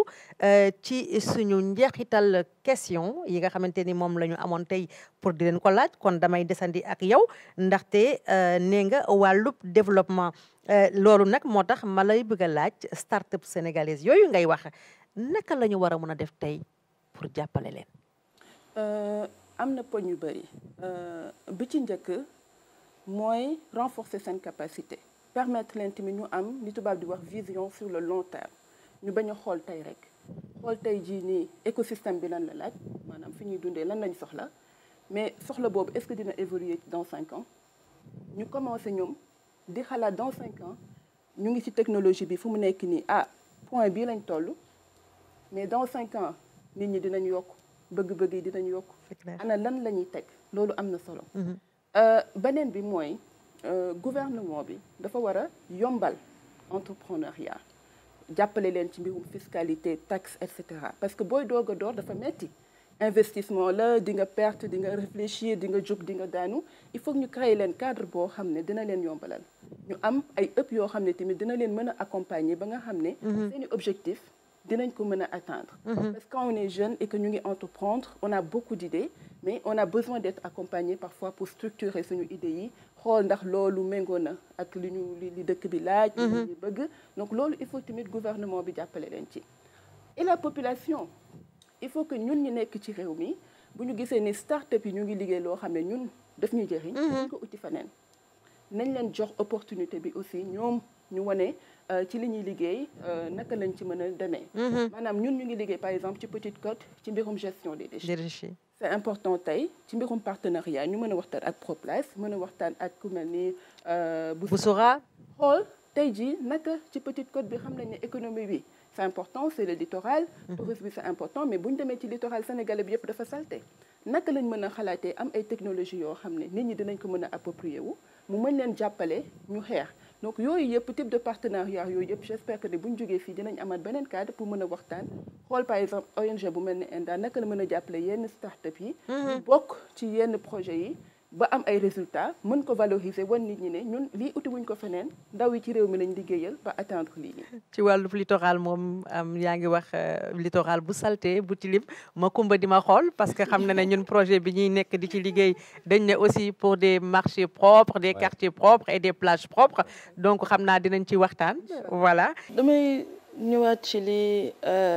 ci suñu njeexital question yi nga xamante ni moom la ñu amoon tey pour di leen ko laaj kon damay desandi ak yow ndaxte nee nga wàllub développement loolu nag moo tax ma lay bëgg a laaj start-up sénégalaise yooyu ngay wax naka la ñu war a mën a def tey pour jàppale leen. am na poñ yu bëri bi ci njëkk mooy renforcer seen capacité permettre leen tamit ñu am li tubaab di wax vision sur le long terme ñu bañ a xool tey rek xool tey jii nii écosystème bi lan la laaj maanaam fi ñuy dundee lan lañ soxla mais soxla boobu est-ce que dina évoluer dans cinq ans ñu commencé ñoom di xalaat dans cinq ans ñu ngi ci technologie bi fu mu nekk nii ah point bii lañ toll. mais dans cinq ans nit ñi dinañ yokk bëgg-bëgg yi dinañ yokk ana lan la ñuy teg loolu am na solo beneen bi mooy gouvernement bi dafa war a yombal entrepreneuriat jàppale leen ci mbirum fiscalité taxe et cetera parce que booy doog a door dafa metti investissement la di nga perte di nga réfléchir di nga jóg di nga daanu il faut que ñu créer leen cadre boo xam ne dina leen yombalal ñu am ay ëpp yoo xam ne tamit dina leen mën a accompagner ba nga xam ne seeni objectif dinañ ko mën a atteindre parce que quand on est jeune et que ñu ngi entreprendre on a beaucoup d'idées mais on a besoin d'être accompagné parfois pour structurer suñu idées yi xool ndax loolu méngoo na ak li ñu li dëkk bi laaj li ñu bëgg donc loolu il faut tamit gouvernement bi jàppale leen ci et la population il faut que ñun ñu nekk ci réew mi bu ñu gisee ni start-up yi ñu ngi liggéey loo xam ne ñun daf ñuy jëriñ. ñu ko uti faneen nañ leen jox opportunité bi aussi ñoom ñu wane ci li ñuy liggéey naka lañ ci mën a demee. maanaam ñun ñu ngi liggéey par exemple ci Petite Côte ci mbirum gestion des déchets. c'est important tey ci mbirum partenariat ñu mën a waxtaan ak Proplace mën a waxtaan ak ku mel ni. Boussora xool tey jii naka ci Petite Côte bi xam nañ ne économie bi c'est important c'est le littoral. tourisme bi c'est important mais bu ñu demee ci littoral sénégalais bi yëpp dafa salté naka lañ mën a xalaatee am ay technologies yoo xam ne nit ñi dinañ ko mën a approprier wu mu mën leen jàppale ñu xeex. donc yooyu yëpp type de partenariat yooyu yëpp j'espère que ne bu ñu jógee fii dinañ amaat beneen cadre pour mën a waxtaan xool par exemple O N G bu mel ne Enda naka la mën a jàppale yenn start-up yi. ñu bokk ci yenn projet yi ba am ay résultats mën ko valoriser wan nit ñi ne ñun lii uti wuñ ko feneen ndaw yi ci réew mi lañ liggéeyal ba atteindre lii nii. ci wàllu littoral moom am yaa ngi wax littoral bu salté bu tilim ma kumba di ma xool parce que xam na ne ñun projet bi ñuy nekk di ci liggéey dañ ne aussi pour des marchés propres des quartiers propres et des plages propres donc xam naa dinañ ci waxtaan voilà. damay ñëwaat ci li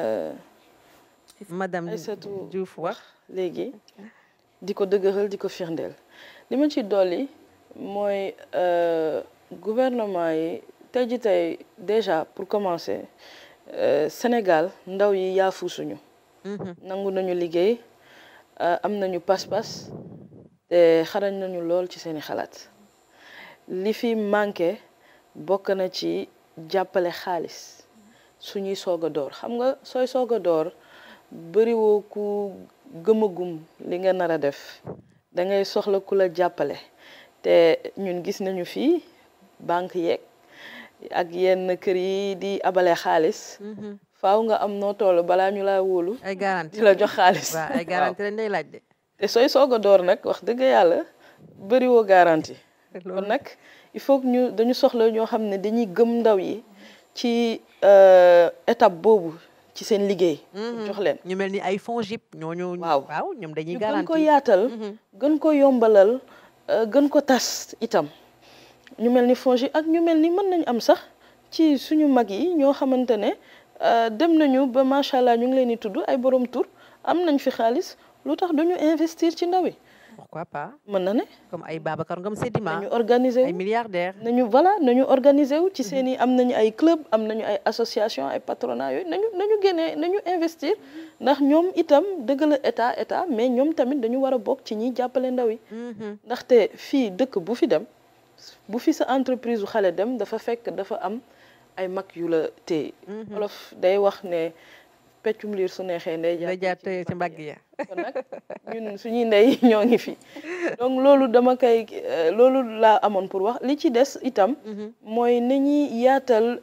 madame Aïssatou Diouf wax léegi di ko dëgëral di ko firndeel li ma ci dolli mooy gouvernement yi tey ji tey déjà pour commencer Sénégal ndaw yi yaafusuñu nangu nañu liggéey am nañu pas-pas te xarañ nañu lool ci seeni xalaat li fi manqué bokk na ci jàppale xaalis suñuy soog a door xam nga sooy soog a door bëriwoo ku gëmagum li nga nar a def da ngay soxla ku la jàppale te ñun gis nañu fii banque yeeg ak yenn kër yi di abale xaalis faaw nga am noo toll balaa ñu laa wóolu ay garantie di la jox xaalis waaw ay garantie lañ lay laaj de te sooy soog a door nag wax dëgg yàlla bëriwoo garantie kon nag il faut que ñu dañu soxla ñoo xam ne dañuy gëm ndaw yi ci étape boobu ci seen liggéey jox leen ñu mel ni ay FONGIP ñooñu waaw waaw ñoom dañuy ñu garantie gën ko yaatal gën ko yombalal gën ko tas itam ñu mel ni FONGIP ak ñu mel ni mën nañu am sax ci suñu mag yi ñoo xamante ne dem nañu ba macha allah ñu ngi leen di tudd ay borom tur am nañ fi xaalis lu tax duñu investir ci ndaw yi pourquoi pas mën na ne comme ay Babacar Ngom Sedima nañu organiser ay wu milliardaires nañu voilà nañu organiser wu ci seen i am nañu ay club am nañu ay association ay patronat yooyu nañu nañu génnee nañu investir ndax ñoom itam dëgg la état état mais ñoom tamit dañu war a bokk ci ñiy jàppale ndaw yi ndaxte fii dëkk bu fi dem bu fi sa entreprise u xale dem dafa fekk dafa am ay mag yu la téye wolof day wax ne peccum liir su neexee ndey day jaar tey ci mbagg ya kon nag ñun suñuy ndey ñoo ngi fi donc loolu dama koy loolu laa amoon pour wax li ci des itam mooy na ñuy yaatal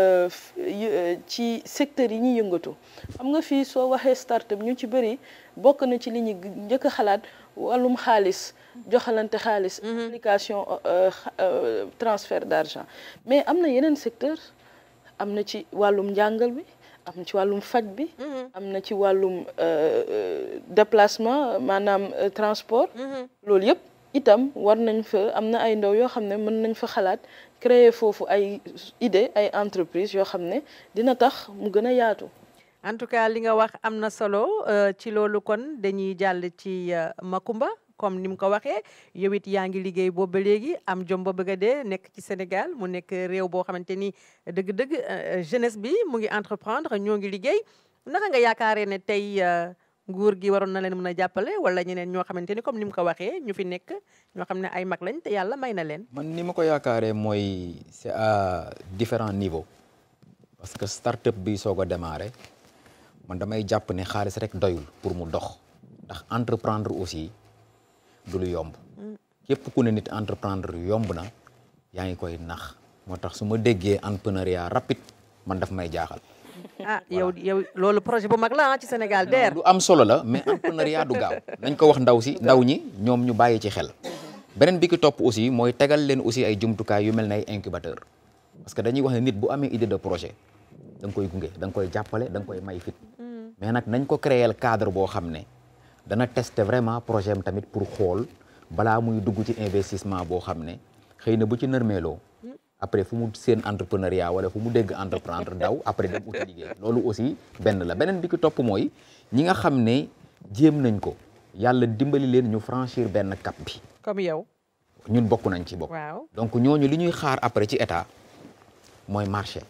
ci secteur yi ñuy yëngatu xam nga fii soo waxee start-up ñu ci bëri bokk na ci li ñu njëkk a xalaat wàllum xaalis joxalante xaalis application transfert d'argent mais am na yeneen secteur am na ci wàllum njàngal bi am na ci wàllum faj bi am na ci wàllum déplacement maanaam transport loolu yëpp itam war nañ fa am na ay ndaw yoo xam ne mën nañ fa xalaat créer foofu ay idée ay entreprise yoo xam ne dina tax mu gën a yaatu en tout cas li nga wax am na solo ci loolu kon dañuy jàll ci Macoumba comme ni mu ko waxee yow it yaa ngi liggéey boobu ba léegi am jom ba bëgg a dee nekk ci Sénégal mu nekk réew boo xamante ni dëgg-dëgg jeunesse bi mu ngi entreprendre ñoo ngi liggéey naka nga yaakaaree ne tey nguur gi waroon na leen mën a jàppale wala ñeneen ñoo xamante ni comme ni mu ko waxee ñu fi nekk ñoo xam ne ay mag lañ te yàlla may na leen. man ni ma ko yaakaaree mooy c'est à différents niveaux parce que start-up bi soog a démarrer man damay jàpp ne xaalis rek doyul pour mu dox ndax entreprendre aussi. du lu yomb képp ku ne nit entreprendre yomb na yaa ngi koy nax moo tax su ma déggee entrepreneuriat rapide man daf may jaaxal. ah yow yow loolu projet bu mag la ci Sénégal der lu am solo la mais entrepreneuriat du gaaw nañ ko wax ndaw si ndaw ñi ñoom ñu bàyyi ci xel. beneen bi ki topp aussi mooy tegal leen aussi ay jumtukaay yu mel ne ay incubateur parce que dañuy wax ne nit bu amee idée de projet da nga koy gunge da nga koy jàppale da nga koy may fit mais nag nañ ko créer cadre boo xam ne. dana tester vraiment projet am tamit pour xool balaa muy dugg ci investissement boo xam ne xëy na bu ci nërmeeloo après fu mu seen entrepreneuriat wala fu mu dégg entreprendre daw après dem uti liggéey loolu aussi benn la beneen bi ki topp mooy ñi nga xam ne jéem nañ ko yàlla dimbali leen ñu franchir benn cap bi. comme yow. ñun bokk nañ ci bokk. waaw donc ñooñu li ñuy xaar après ci état mooy marché.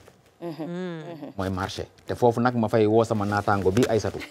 mooy marché te foofu nag ma fay woo sama naataango bi Aïssatou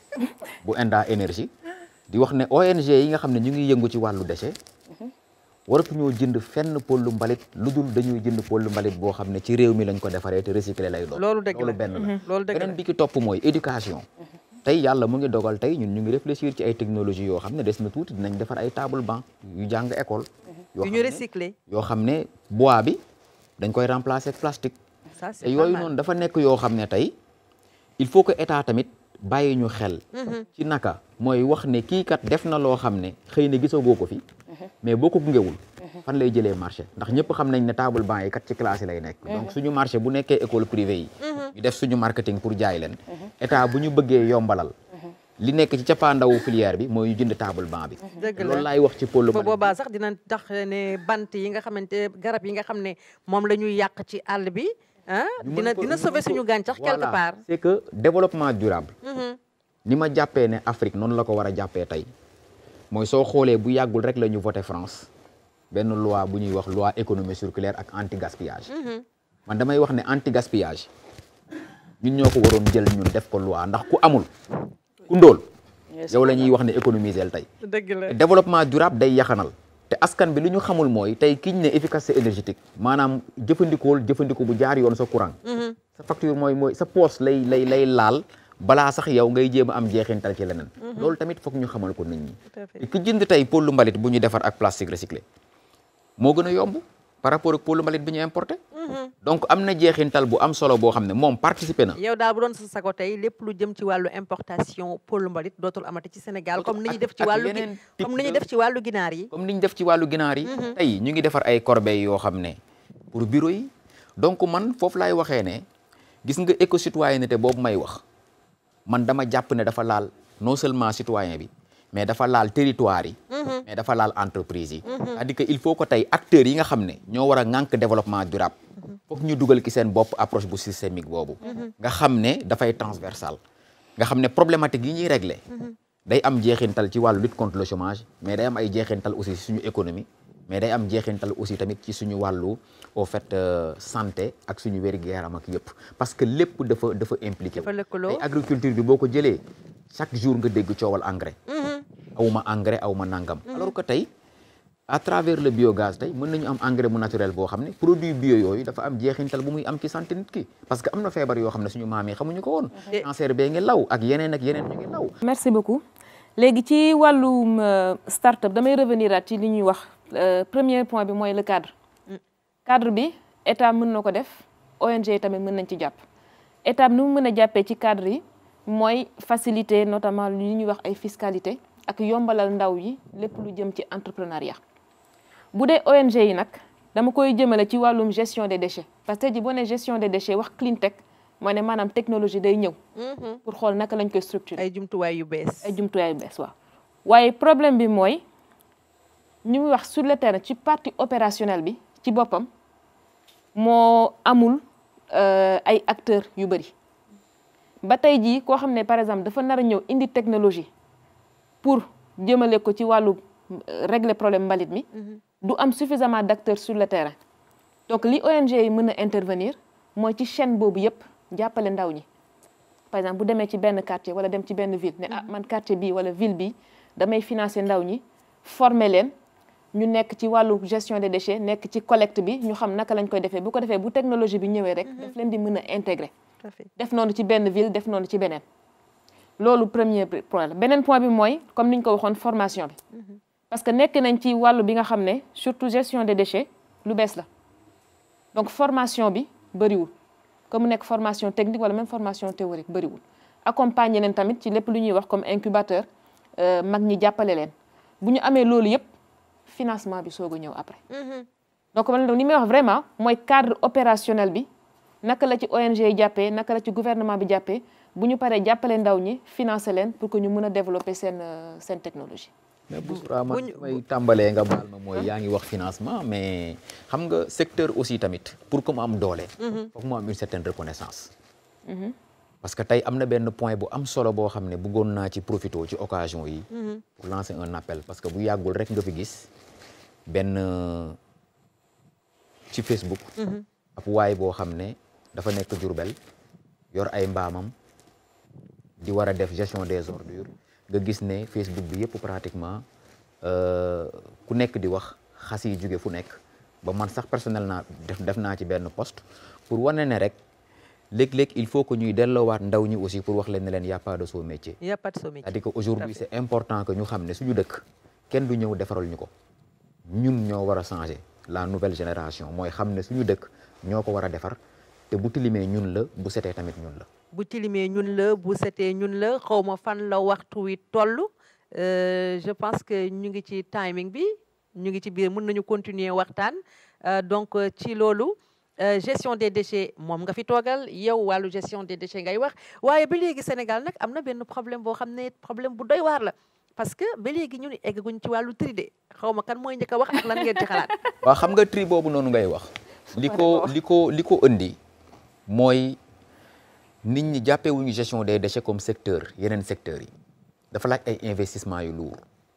bu Enda énergie di wax ne O N G yi nga xam ne ñu ngi yëngu ci wàllu déchet waratuñoo jënd fenn pôle mbalit lu dul dañuy jënd pôle mbalit boo xam ne ci réew mi lañ ko defaree te recyclé lay doon. loolu dëgg la loolu benn la. loolu dëgg la beneen bi ki topp mooy éducation. tey yàlla mu ngi dogal tey ñun ñu ngi réfléchir ci ay technologies yoo xam ne des na tuuti dinañ defar ay table banc yu jàng école. yu ñu recyclé. yoo xam ne bois bi dañ koy remplacer ak plastique. ça c'est te yooyu noonu dafa nekk yoo xam ne tey il faut que état tamit bàyyi ñu xel. ci naka mooy wax ne kii kat def na loo xam ne xëy na gisagoo ko fi. mais boo ko gungewul fan lay jëlee marché ndax ñëpp xam nañ ne table banc yi kat ci classe yi lay nekk. donc suñu marché bu nekkee école privée yi. ñu def suñu marketing pour jaay leen. état bu ñu bëggee yombalal. li nekk ci cappaandawu filière bi mooy ñu jënd table banc bi. dëgg la loolu laay wax ci pôle. ba boobaa sax dina tax ne bant yi nga xamante garab yi nga xam ne moom la ñuy yàq ci àll bi. ah dina dina sauver suñu gàncax quelque part. c'est que développement durable. ni ma jàppee ne Afrique noonu la ko war a jàppee tey mooy soo xoolee bu yàggul rek la ñu voté France benn loi bu ñuy wax loi économie circulaire ak anti gaspillage. man damay wax ne anti gaspillage ñun ñoo ko waroon jël ñun def ko loi ndax ku amul ku ndóol yow la ñuy wax ne économiser tey. dëgg la développement durable day yaxanal te askan bi li ñu xamul mooy tey kiñ ne efficacité énergétique maanaam jëfandikool jëfandiko bu jaar yoon sa courant. sa facture mooy mooy sa poche lay lay lay laal. balaa sax yow ngay jéem a am jeexintal ci leneen. loolu tamit foog ñu xamal ko nit ñi. te ki jënd tey pôle mbalit bu ñu defar ak plastique recyclé moo gën a yomb par rapport ak pôle mbalit bi ñu importé. donc am na jeexintal bu am solo boo xam ne moom participé na. yow daal bu doon sa sago tey lépp lu jëm ci wàllu importation pôle mbalit dootul amati ci Sénégal comme ni ñu def ci wàllu comme ni ñu def ci wàllu ginaar yi. comme ni ñu def ci wàllu ginaar yi. tey ñu ngi defar ay corbeilles yoo xam ne pour bureau yi donc man foofu laay waxee ne gis nga éco-citoyenneté boobu may wax. man dama jàpp ne dafa laal non seulement citoyen bi mais dafa laal territoire yi. mais dafa laal entreprise yi. c'est-à-dire que il faut que tey acteurs yi nga xam ne ñoo war a ŋànk développement durable. foog ñu dugal ki seen bopp approche bu systémique boobu. nga xam ne dafay transversal. nga xam ne problématique yi ñuy régler. day am jeexintal ci wàllu lutte contre le chômage mais day am ay jeexintal aussi suñu économie mais day am jeexintal aussi tamit ci suñu wàllu au fait santé ak suñu wér-gu-yaram ak yëpp parce que lépp dafa dafa impliqué wu tey agriculture bi boo ko jëlee chaque jour nga dégg coowal engrais awma engrais awma nangam alors que tey à travers le biogaz tey mën nañu am engrais mu naturel boo xam ne produit bio yooyu dafa am jeexintal bu muy am ci santé nit ki parce que am na feebar yoo xam ne suñu maam yi xamuñu ko woon cancer bee ngi law ak yeneen ak yeneen ñu ngi law. merci beaucoup léegi ci wàllum start-up damay revenir at ci li ñuy wax premier point bi mooy le cadre cadre bi état mën na ko def O N G tamit mën nañ ci jàpp état bi nu mu mën a jàppee ci cadre yi mooy faciliter notamment li ñuy wax ay fiscalité ak yombalal ndaw yi lépp lu jëm ci entrepreneuriat bu dee O N G yi nag dama koy jëmale ci wàllum gestion des déchets parce que ji boo nee gestion des déchets wax clean tech mooy ne maanaam technologie day ñëw pour xool naka lañ koy structurer ay jumtuwaay yu bees ay jumtuwaay yu bees waaw waaye problème bi mooy ñu muy wax sur le terrain ci partie opérationnelle bi ci boppam moo amul ay acteurs yu bëri ba tey jii koo xam ne par exemple dafa nar a ñëw indi technologie pour jëmale ko ci wàllu régler problème mbalit mi du am suffisamment d'acteurs sur le terrain donc li O N G yi mën a intervenir mooy ci chaîne boobu yëpp jàppale ndaw ñi par exemple bu demee ci benn quartier wala dem ci benn ville ne ah man quartier bii wala ville bi damay financer ndaw ñi former leen ñu nekk ci wàllu gestion des déchets nekk ci collecte bi ñu xam naka lañ koy defee bu ko defee bu technologie bi ñëwee rek daf leen di mën a intégrer def noonu ci benn ville def noonu ci beneen loolu premier point la beneen point bi mooy comme niñ ko waxoon formation bi parce que nekk nañ ci wàllu bi nga xam ne surtout gestion des déchets lu bees la donc formation bi bëriwul comme mu nekk formation technique wala même formation théorique bëriwul accompagner leen tamit ci lépp lu ñuy wax comme incubateur mag ñi jàppale leen bu ñu amee loolu yëpp financement bi soog a ñëw après donc man ni may wax vraiment mooy cadre opérationnel bi naka la ci O N G yi jàppee naka la ci gouvernement bi jàppee bu ñu paree jàppale ndaw ñi financer leen pour que ñu mën a développer seen seen technologie mais Bousra man may tàmbalee nga baal ma mooy yaa ngi wax financement mais xam nga secteur aussi tamit pour que mu am doole. foog mu am une certaine reconnaissance. parce que tey am na benn point bu am solo boo xam ne bëggoon naa ci profité ci occasion yi. pour lancer un appel parce que bu yàggul rek nga fi gis benn ci Facebook. ab waay boo xam ne dafa nekk Diourbel yor ay mbaamam di war a def gestion des ordures nga gis ne Facebook bi yëpp pratiquement ku nekk di wax xas yi jóge fu nekk ba man sax personnel naa def def naa ci benn post pour wane ne rek. léeg-léeg il faut que ñuy delloowaat ndaw ñi aussi pour wax leen ne leen y a pas de sot métier. y a pas de sot métier. c'est-à-dire que aujourd'hui c'est important que ñu xam ne suñu dëkk kenn du ñëw defaral ñu ko ñun ñoo war a changer la nouvelle génération mooy xam ne suñu dëkk ñoo ko war a defar te bu tilimee ñun la bu setee tamit ñun la. bu tilimee ñun la bu setee ñun la xaw ma fan la waxtu wi toll je pense que ñu ngi ci timing bi ñu ngi ci biir mën nañu continuer waxtaan donc ci loolu. Euh, gestion des déchets moom nga fi toogal yow wàllu gestion des déchets ngay wax waaye ba léegi Sénégal nag am na benn problème boo xam ne problème bu doy waar la parce que ba léegi ñu ni egguñ ci wàllu tri de xaw ma kan mooy njëkk a wax ak lan ngeen ci xalaat. waaw xam nga tri boobu noonu ngay wax. li ko li ko li ko indi mooy nit ñi jàppee wuñu gestion des déchets comme secteur yeneen secteurs yi dafa laaj ay investissement yu lourd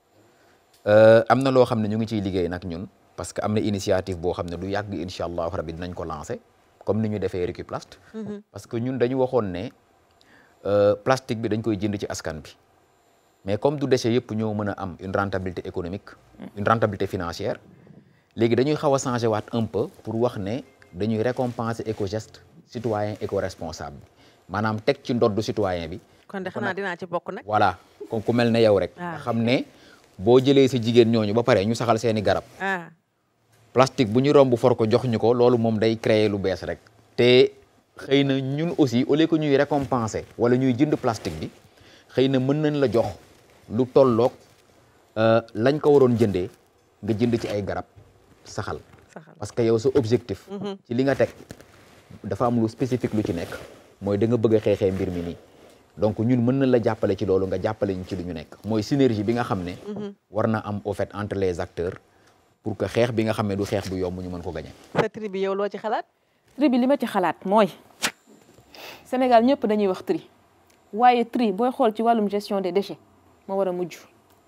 am na loo xam ne ñu ngi ciy liggéey nag ñun. parce que am na initiative boo xam ne du yàgg incha allah rabi dinañ ko lancer comme ni ñu defee Recuplast. parce que ñun dañu waxoon ne plastique bi dañ koy jënd ci askan bi mais comme du déchet yëpp ñoo mën a am une rentabilité économique. une rentabilité financière. léegi dañuy xaw a changer waat un peu pour wax ne dañuy récompenser éco-geste citoyen éco-responsable maanaam teg ci ndoddu citoyen bi. kon de xanaa dinaa ci bokk nag. voilà kon ku mel ne yow rek. nga xam ne boo jëlee sa jigéen ñooñu ba pare ñu saxal seeni garab. plastique bu ñu romb for ko jox ñu ko loolu moom day créer lu bees rek te xëy na ñun aussi au lieu que ñuy récompenser wala ñuy jënd plastique bi xëy na mën nañ la jox lu tolloog lañ ko waroon jëndee nga jënd ci ay garab saxal parce que yow sa objectif ci li nga teg dafa am lu spécifique lu ci nekk mooy da nga bëgg a xeexee mbir mi nii donc ñun mën nañ la jàppale ci loolu nga jàppale ñu ci lu ñu nekk mooy synergie bi nga xam ne war na am au fait entre les acteurs pour que xeex bi nga xam ne du xeex bu yomb ñu mën ko gagner. sa tri bi yow loo ci xalaat. tri bi li ma ci xalaat mooy Sénégal ñëpp dañuy wax tri waaye tri booy xool ci wàllum gestion des déchets moo war a mujj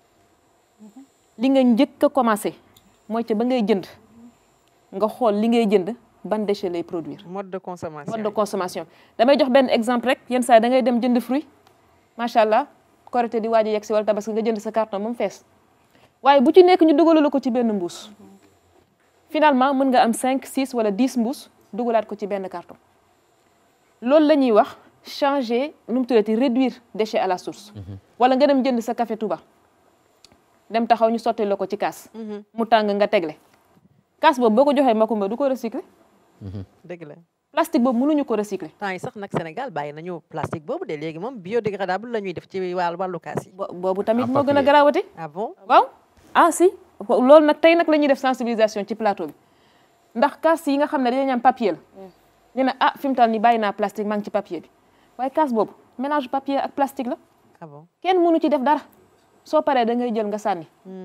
li nga njëkk a commencé mooy ca ba ngay jënd nga xool li ngay jënd ban déchet lay produire. mode de consommation mode de consommation damay jox benn exemple rek yenn saa yi da ngay dem jënd fruit macha allah Korité di waaj a yegg si wala tabaski nga jënd sa carton moom fees. waaye bu ci nekk ñu dugalal ko ci benn mbuus finalement mën nga am cinq six wala dix mbuus dugalaat ko ci benn carton loolu la ñuy wax changer nu mu tuddati réduire déchet à la source. wala nga dem jënd sa café Touba dem taxaw ñu sotti la ko ci kaas. mu tàng nga tegle kaas boobu boo ko joxee Makumba du ko recycler. dëgg la plastique boobu mënuñu ko recycler. temps yi sax nag Sénégal bàyyi nañu plastique boobu de léegi moom biodégradable la ñuy def ci wàllu wàllu kaas yi. boobu tamit moo gën a garaawati. ah bon waaw. ah si loolu nag tey nag la ñuy def sensibilisation ci plateau bi ndax kaas yi nga xam ne dañuy am papier la ñu ne ah fi mu toll nii bàyyi naa plastique maa ngi ci papier bi waaye kaas boobu mélange papier ak plastique la. ah bon kenn mënu ci def dara soo paree da ngay jël nga sànni.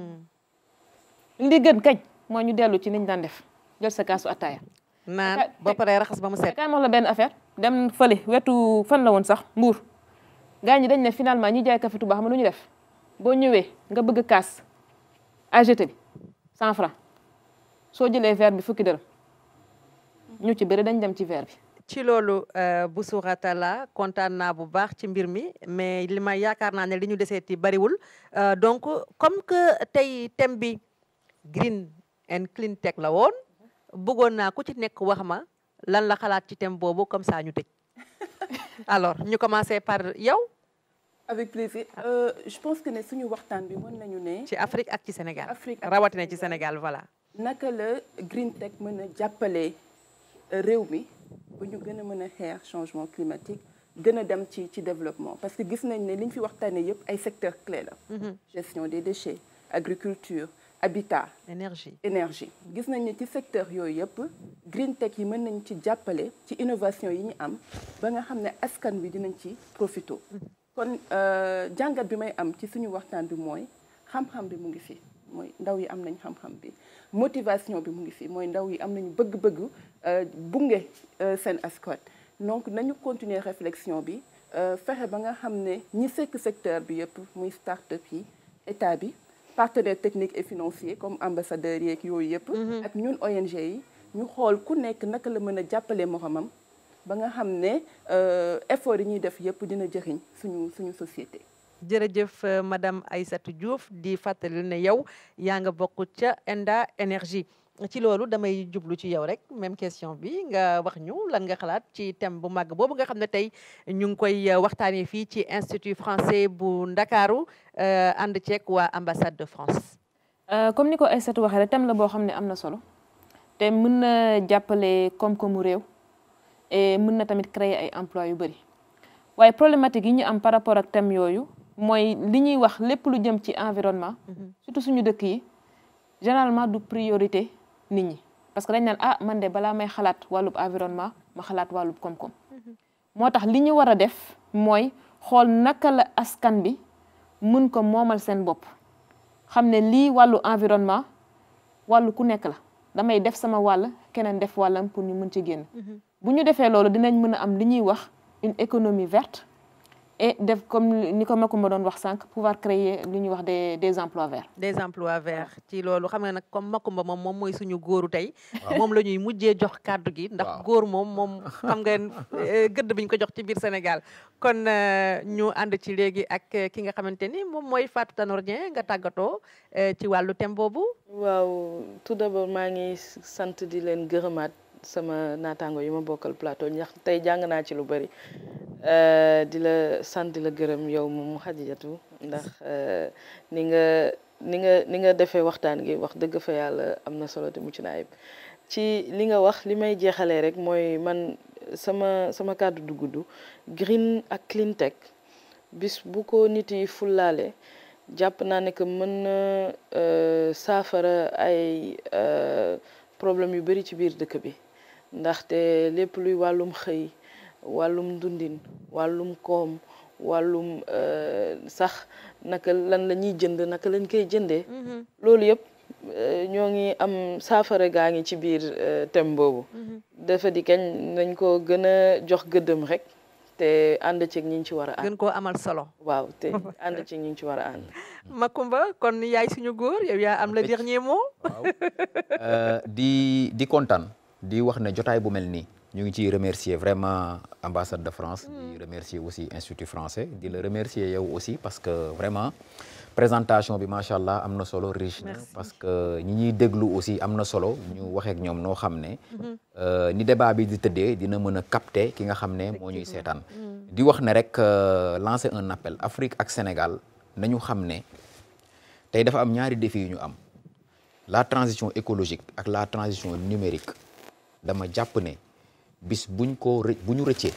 li gën kañ mooy ñu dellu ci niñ daan def jël sa kaasu attaaya. naan ba pare raxas ba mu set. kay ma wax la benn affaire dem fële wetu fan la woon sax Mbuur gars ñi dañ ne finalement ñi jaay café Touba xam lu ñu def boo ñëwee nga bëgg kaas. A G T bi cent francs soo jëlee verre bi fukki dërëm ñu ci bëri dañ dem ci verre bi. ci loolu Boussoura Talla kontaan naa bu baax ci mbir mi mais li ma yaakaar naa ne li ñu deseeti bariwul donc comme que tey thème bi green and clean tech la woon bëggoon naa ku ci nekk wax ma lan la xalaat ci thème boobu comme ça ñu tëj alors ñu commencer par yow. avec plaisir euh, je pense que ne suñu waxtaan bi mën nañu ne. ci Afrique ak ci Sénégal. Afrique rawatina ci Sénégal voilà. naka la green tech mën a jàppale réew mi ba ñu gën a mën a xeex changement climatique gën a dem ci ci développement parce que gis nañ ne li ñu fi waxtaanee yëpp ay secteurs clés la. gestion des déchets agriculture habitat. énergie énergie gis nañ ne ci secteur yooyu yëpp green tech yi mën nañ ci jàppale ci innovation yi ñu am ba nga xam ne askan bi dinañ ci profito. kon jàngat bi may am ci suñu waxtaan bi mooy xam-xam bi mu ngi fi mooy ndaw yi am nañ xam-xam bi motivation bi mu ngi fi mooy ndaw yi am nañu bëgg-bëgg bunge seen askan donc nañu continuer réflexion bi fexe ba nga xam ne ñi sekk secteur bi yëpp muy start-up yi état bi partenaires techniques et financiers comme ambassadeurs yeeg yooyu yëpp ak ñun O N G yi ñu xool ku nekk naka la mën a jàppale moromam ba nga xam ne effort yi ñuy def yëpp dina jëriñ suñu suñu société. jërëjëf madame Aïssatou Diouf di fàttali ne yow yaa nga bokk ca Enda Énergie ci loolu damay jublu ci yow rek même question bi nga wax ñu lan nga xalaat ci thème bu màgg boobu nga xam ne tey ñu ngi koy waxtaanee fii ci Institut français bu Ndakaaru ànd ceeg waa ambassade de France. comme ni ko Aïssatou waxee rek thème la boo xam ne am na solo te mën na jàppale koom-koomu réew et mën na tamit créer ay emploi yu bëri waaye problématique yi ñu am par rapport ak thème yooyu mooy li ñuy wax lépp lu jëm ci environnement surtout suñu dëkk yi généralement du priorité nit ñi parce que dañ naan ah man de balaa may xalaat wàllub environnement ma xalaat wàllub koom-koom moo tax li ñu war a def mooy xool naka la askan bi mën ko moomal seen bopp xam ne lii wàllu environnement wàllu ku nekk la damay def sama wàll keneen def wàllam pour ñu mën ci génn bu ñu defee loolu dinañ mën a am li ñuy wax une économie verte et def comme ni ko Macoumba doon wax sànq pouvoir créer li ñuy wax des des emplois verts. des emplois verts ci loolu xam nga nag comme Macoumba moom moom mooy suñu góoru tey. moom la ñuy mujjee jox kàddu gi. ndax góor moom moom xam ngeen gëdd bi ñu ko jox ci biir Sénégal. kon ñu ànd ci léegi ak ki nga xamante ni moom mooy Fatou Tanor Dieng nga tàggatoo ci wàllu thème boobu. waaw tout d'abord maa ngi sant di leen gërëmaat sama naataango yi ma bokkal plateau ñax tey jàng naa ci lu bari. di la sant di la gërëm yow moom Xadijatu ndax ni nga ni nga ni nga defee waxtaan gi wax dëgg fa yàlla am na solo te mucc na ayib ci li nga wax li may jeexalee rek mooy man sama sama kàddu du gudd green ak clean tech bis bu ko nit yi fullaale jàpp naa ne que mën na saafara ay problème yu bari ci biir dëkk bi ndaxte lépp luy wàllum xëy wàllum dundin wàllum koom wàllum sax naka lan la ñuy jënd naka lañ koy jëndee loolu yëpp ñoo ngi am saafara gaa ngi ci biir thème boobu dafa di kañ nañ ko gën a jox gëddëm rek te ànd ceeg ñi ñu ci war a ànd gën koo amal solo waaw te ànd ceeg ñi ñu ci war a ànd Macoumba kon yaay suñu góor yow yaa am le dernier mot waaw di di kontaan di wax ne jotaay bu mel nii ñu ngi ciy remercier vraiment ambassade de France di remercier aussi Institut français di la remercier yow aussi parce que vraiment présentation bi macha allah am na solo riche na parce que ñi ñuy déglu aussi am na solo ñu waxeek ñoom noo xam ne ni débat bi di tëddee dina mën a capter ki nga xam ne moo ñuy seetaan di wax ne rek lancer un appel Afrique ak Sénégal nañu xam ne tey dafa am ñaari défis yu ñu am la transition écologique ak la transition numérique dama jàpp ne bis buñ ko rë bu ñu rëccee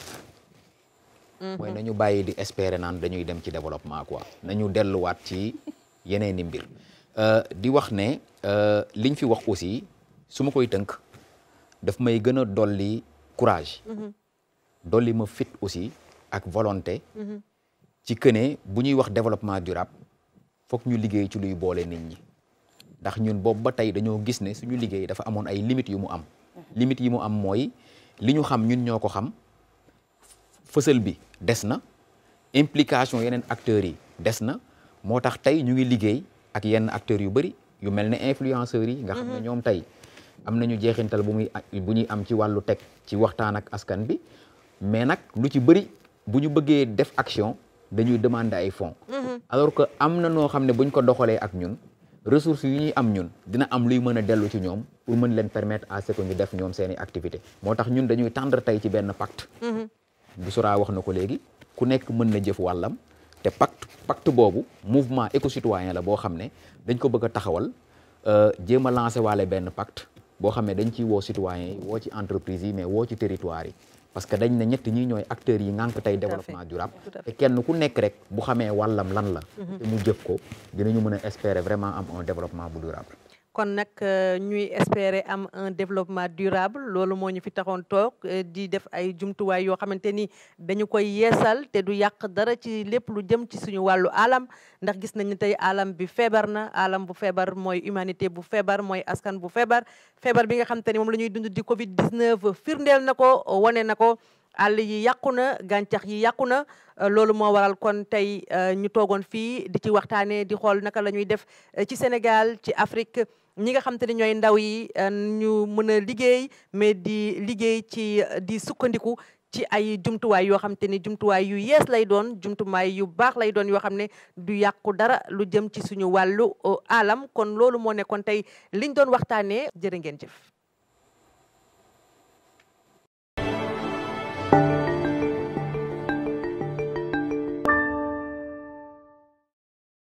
mooy nañu bàyyi di espérer naan dañuy dem ci développement quoi nañu delluwaat ci yeneeni mbir di wax ne liñ fi wax aussi su ma koy tënk daf may gën a dolli courage dolli ma fit aussi ak volonté ci que ne bu ñuy wax développement durable foog ñu liggéey ci luy boole nit ñi ndax ñun boobu ba tey dañoo gis ne suñu liggéey dafa amoon ay limites yu mu am limites yi mu am mooy li ñu xam ñun ñoo ko xam fësal bi des na implication yeneen acteurs yi des na moo tax tey ñu ngi liggéey ak yenn acteurs yu bëri yu mel ne influenceurs yi nga xam ne ñoom tey am nañu jeexintal bu muy bu ñuy am ci wàllu teg ci waxtaan ak askan bi mais nag lu ci bëri bu ñu bëggee def action dañuy demander ay fonds alors que am na noo xam ne buñ ko doxalee ak ñun ressources yi ñuy am ñun dina am luy mën a dellu ci ñoom pour mën leen permettre à ce que ñu def ñoom seeni activité moo tax ñun dañuy tendre tey ci benn pacte bu Sora wax na ko léegi ku nekk mën na jëf wàllam te pacte pacte boobu mouvement éco-citoyen la boo xam ne dañ ko bëgg a taxawal jéem a lancer waale benn pacte boo xam ne dañ ciy woo citoyens yi woo ci entreprise yi mais woo ci territoire yi parce que dañ ne ñett ñi ñooy acteurs yi ngànk tey développement durable te kenn ku nekk rek bu xamee wàllam lan la te mu jëf ko dinañu mën a espérer vraiment am un développement bu durable kon nag ñuy espérer am un développement durable loolu moo ñu fi taxoon toog di def ay jumtuwaay yoo xamante ni dañu koy yeesal te du yàq dara ci lépp lu jëm ci suñu wàllu alam ndax gis nañu tey alam bi feebar na alam bu feebar mooy humanité bu feebar mooy askan bu feebar feebar bi nga xamante ni moom la ñuy dund di Covid dix-neuf firndeel na ko wane na ko àll yi yàqu na gàncax yi yàqu na loolu moo waral kon tey ñu toogoon fii di ci waxtaanee di xool naka la ñuy def ci Sénégal ci Afrique ñi nga xam te ne ñooy ndaw yi ñu mën a liggéey mais di liggéey ci di sukkandiku ci ay jumtuwaay yoo xam te ni jumtuwaay yu yees lay doon jumtuwaay yu baax lay doon yoo xam ne du yàqu dara lu jëm ci suñu wàllu alam kon loolu moo nekkoon tey liñ doon waxtaanee jërë ngeen jëf.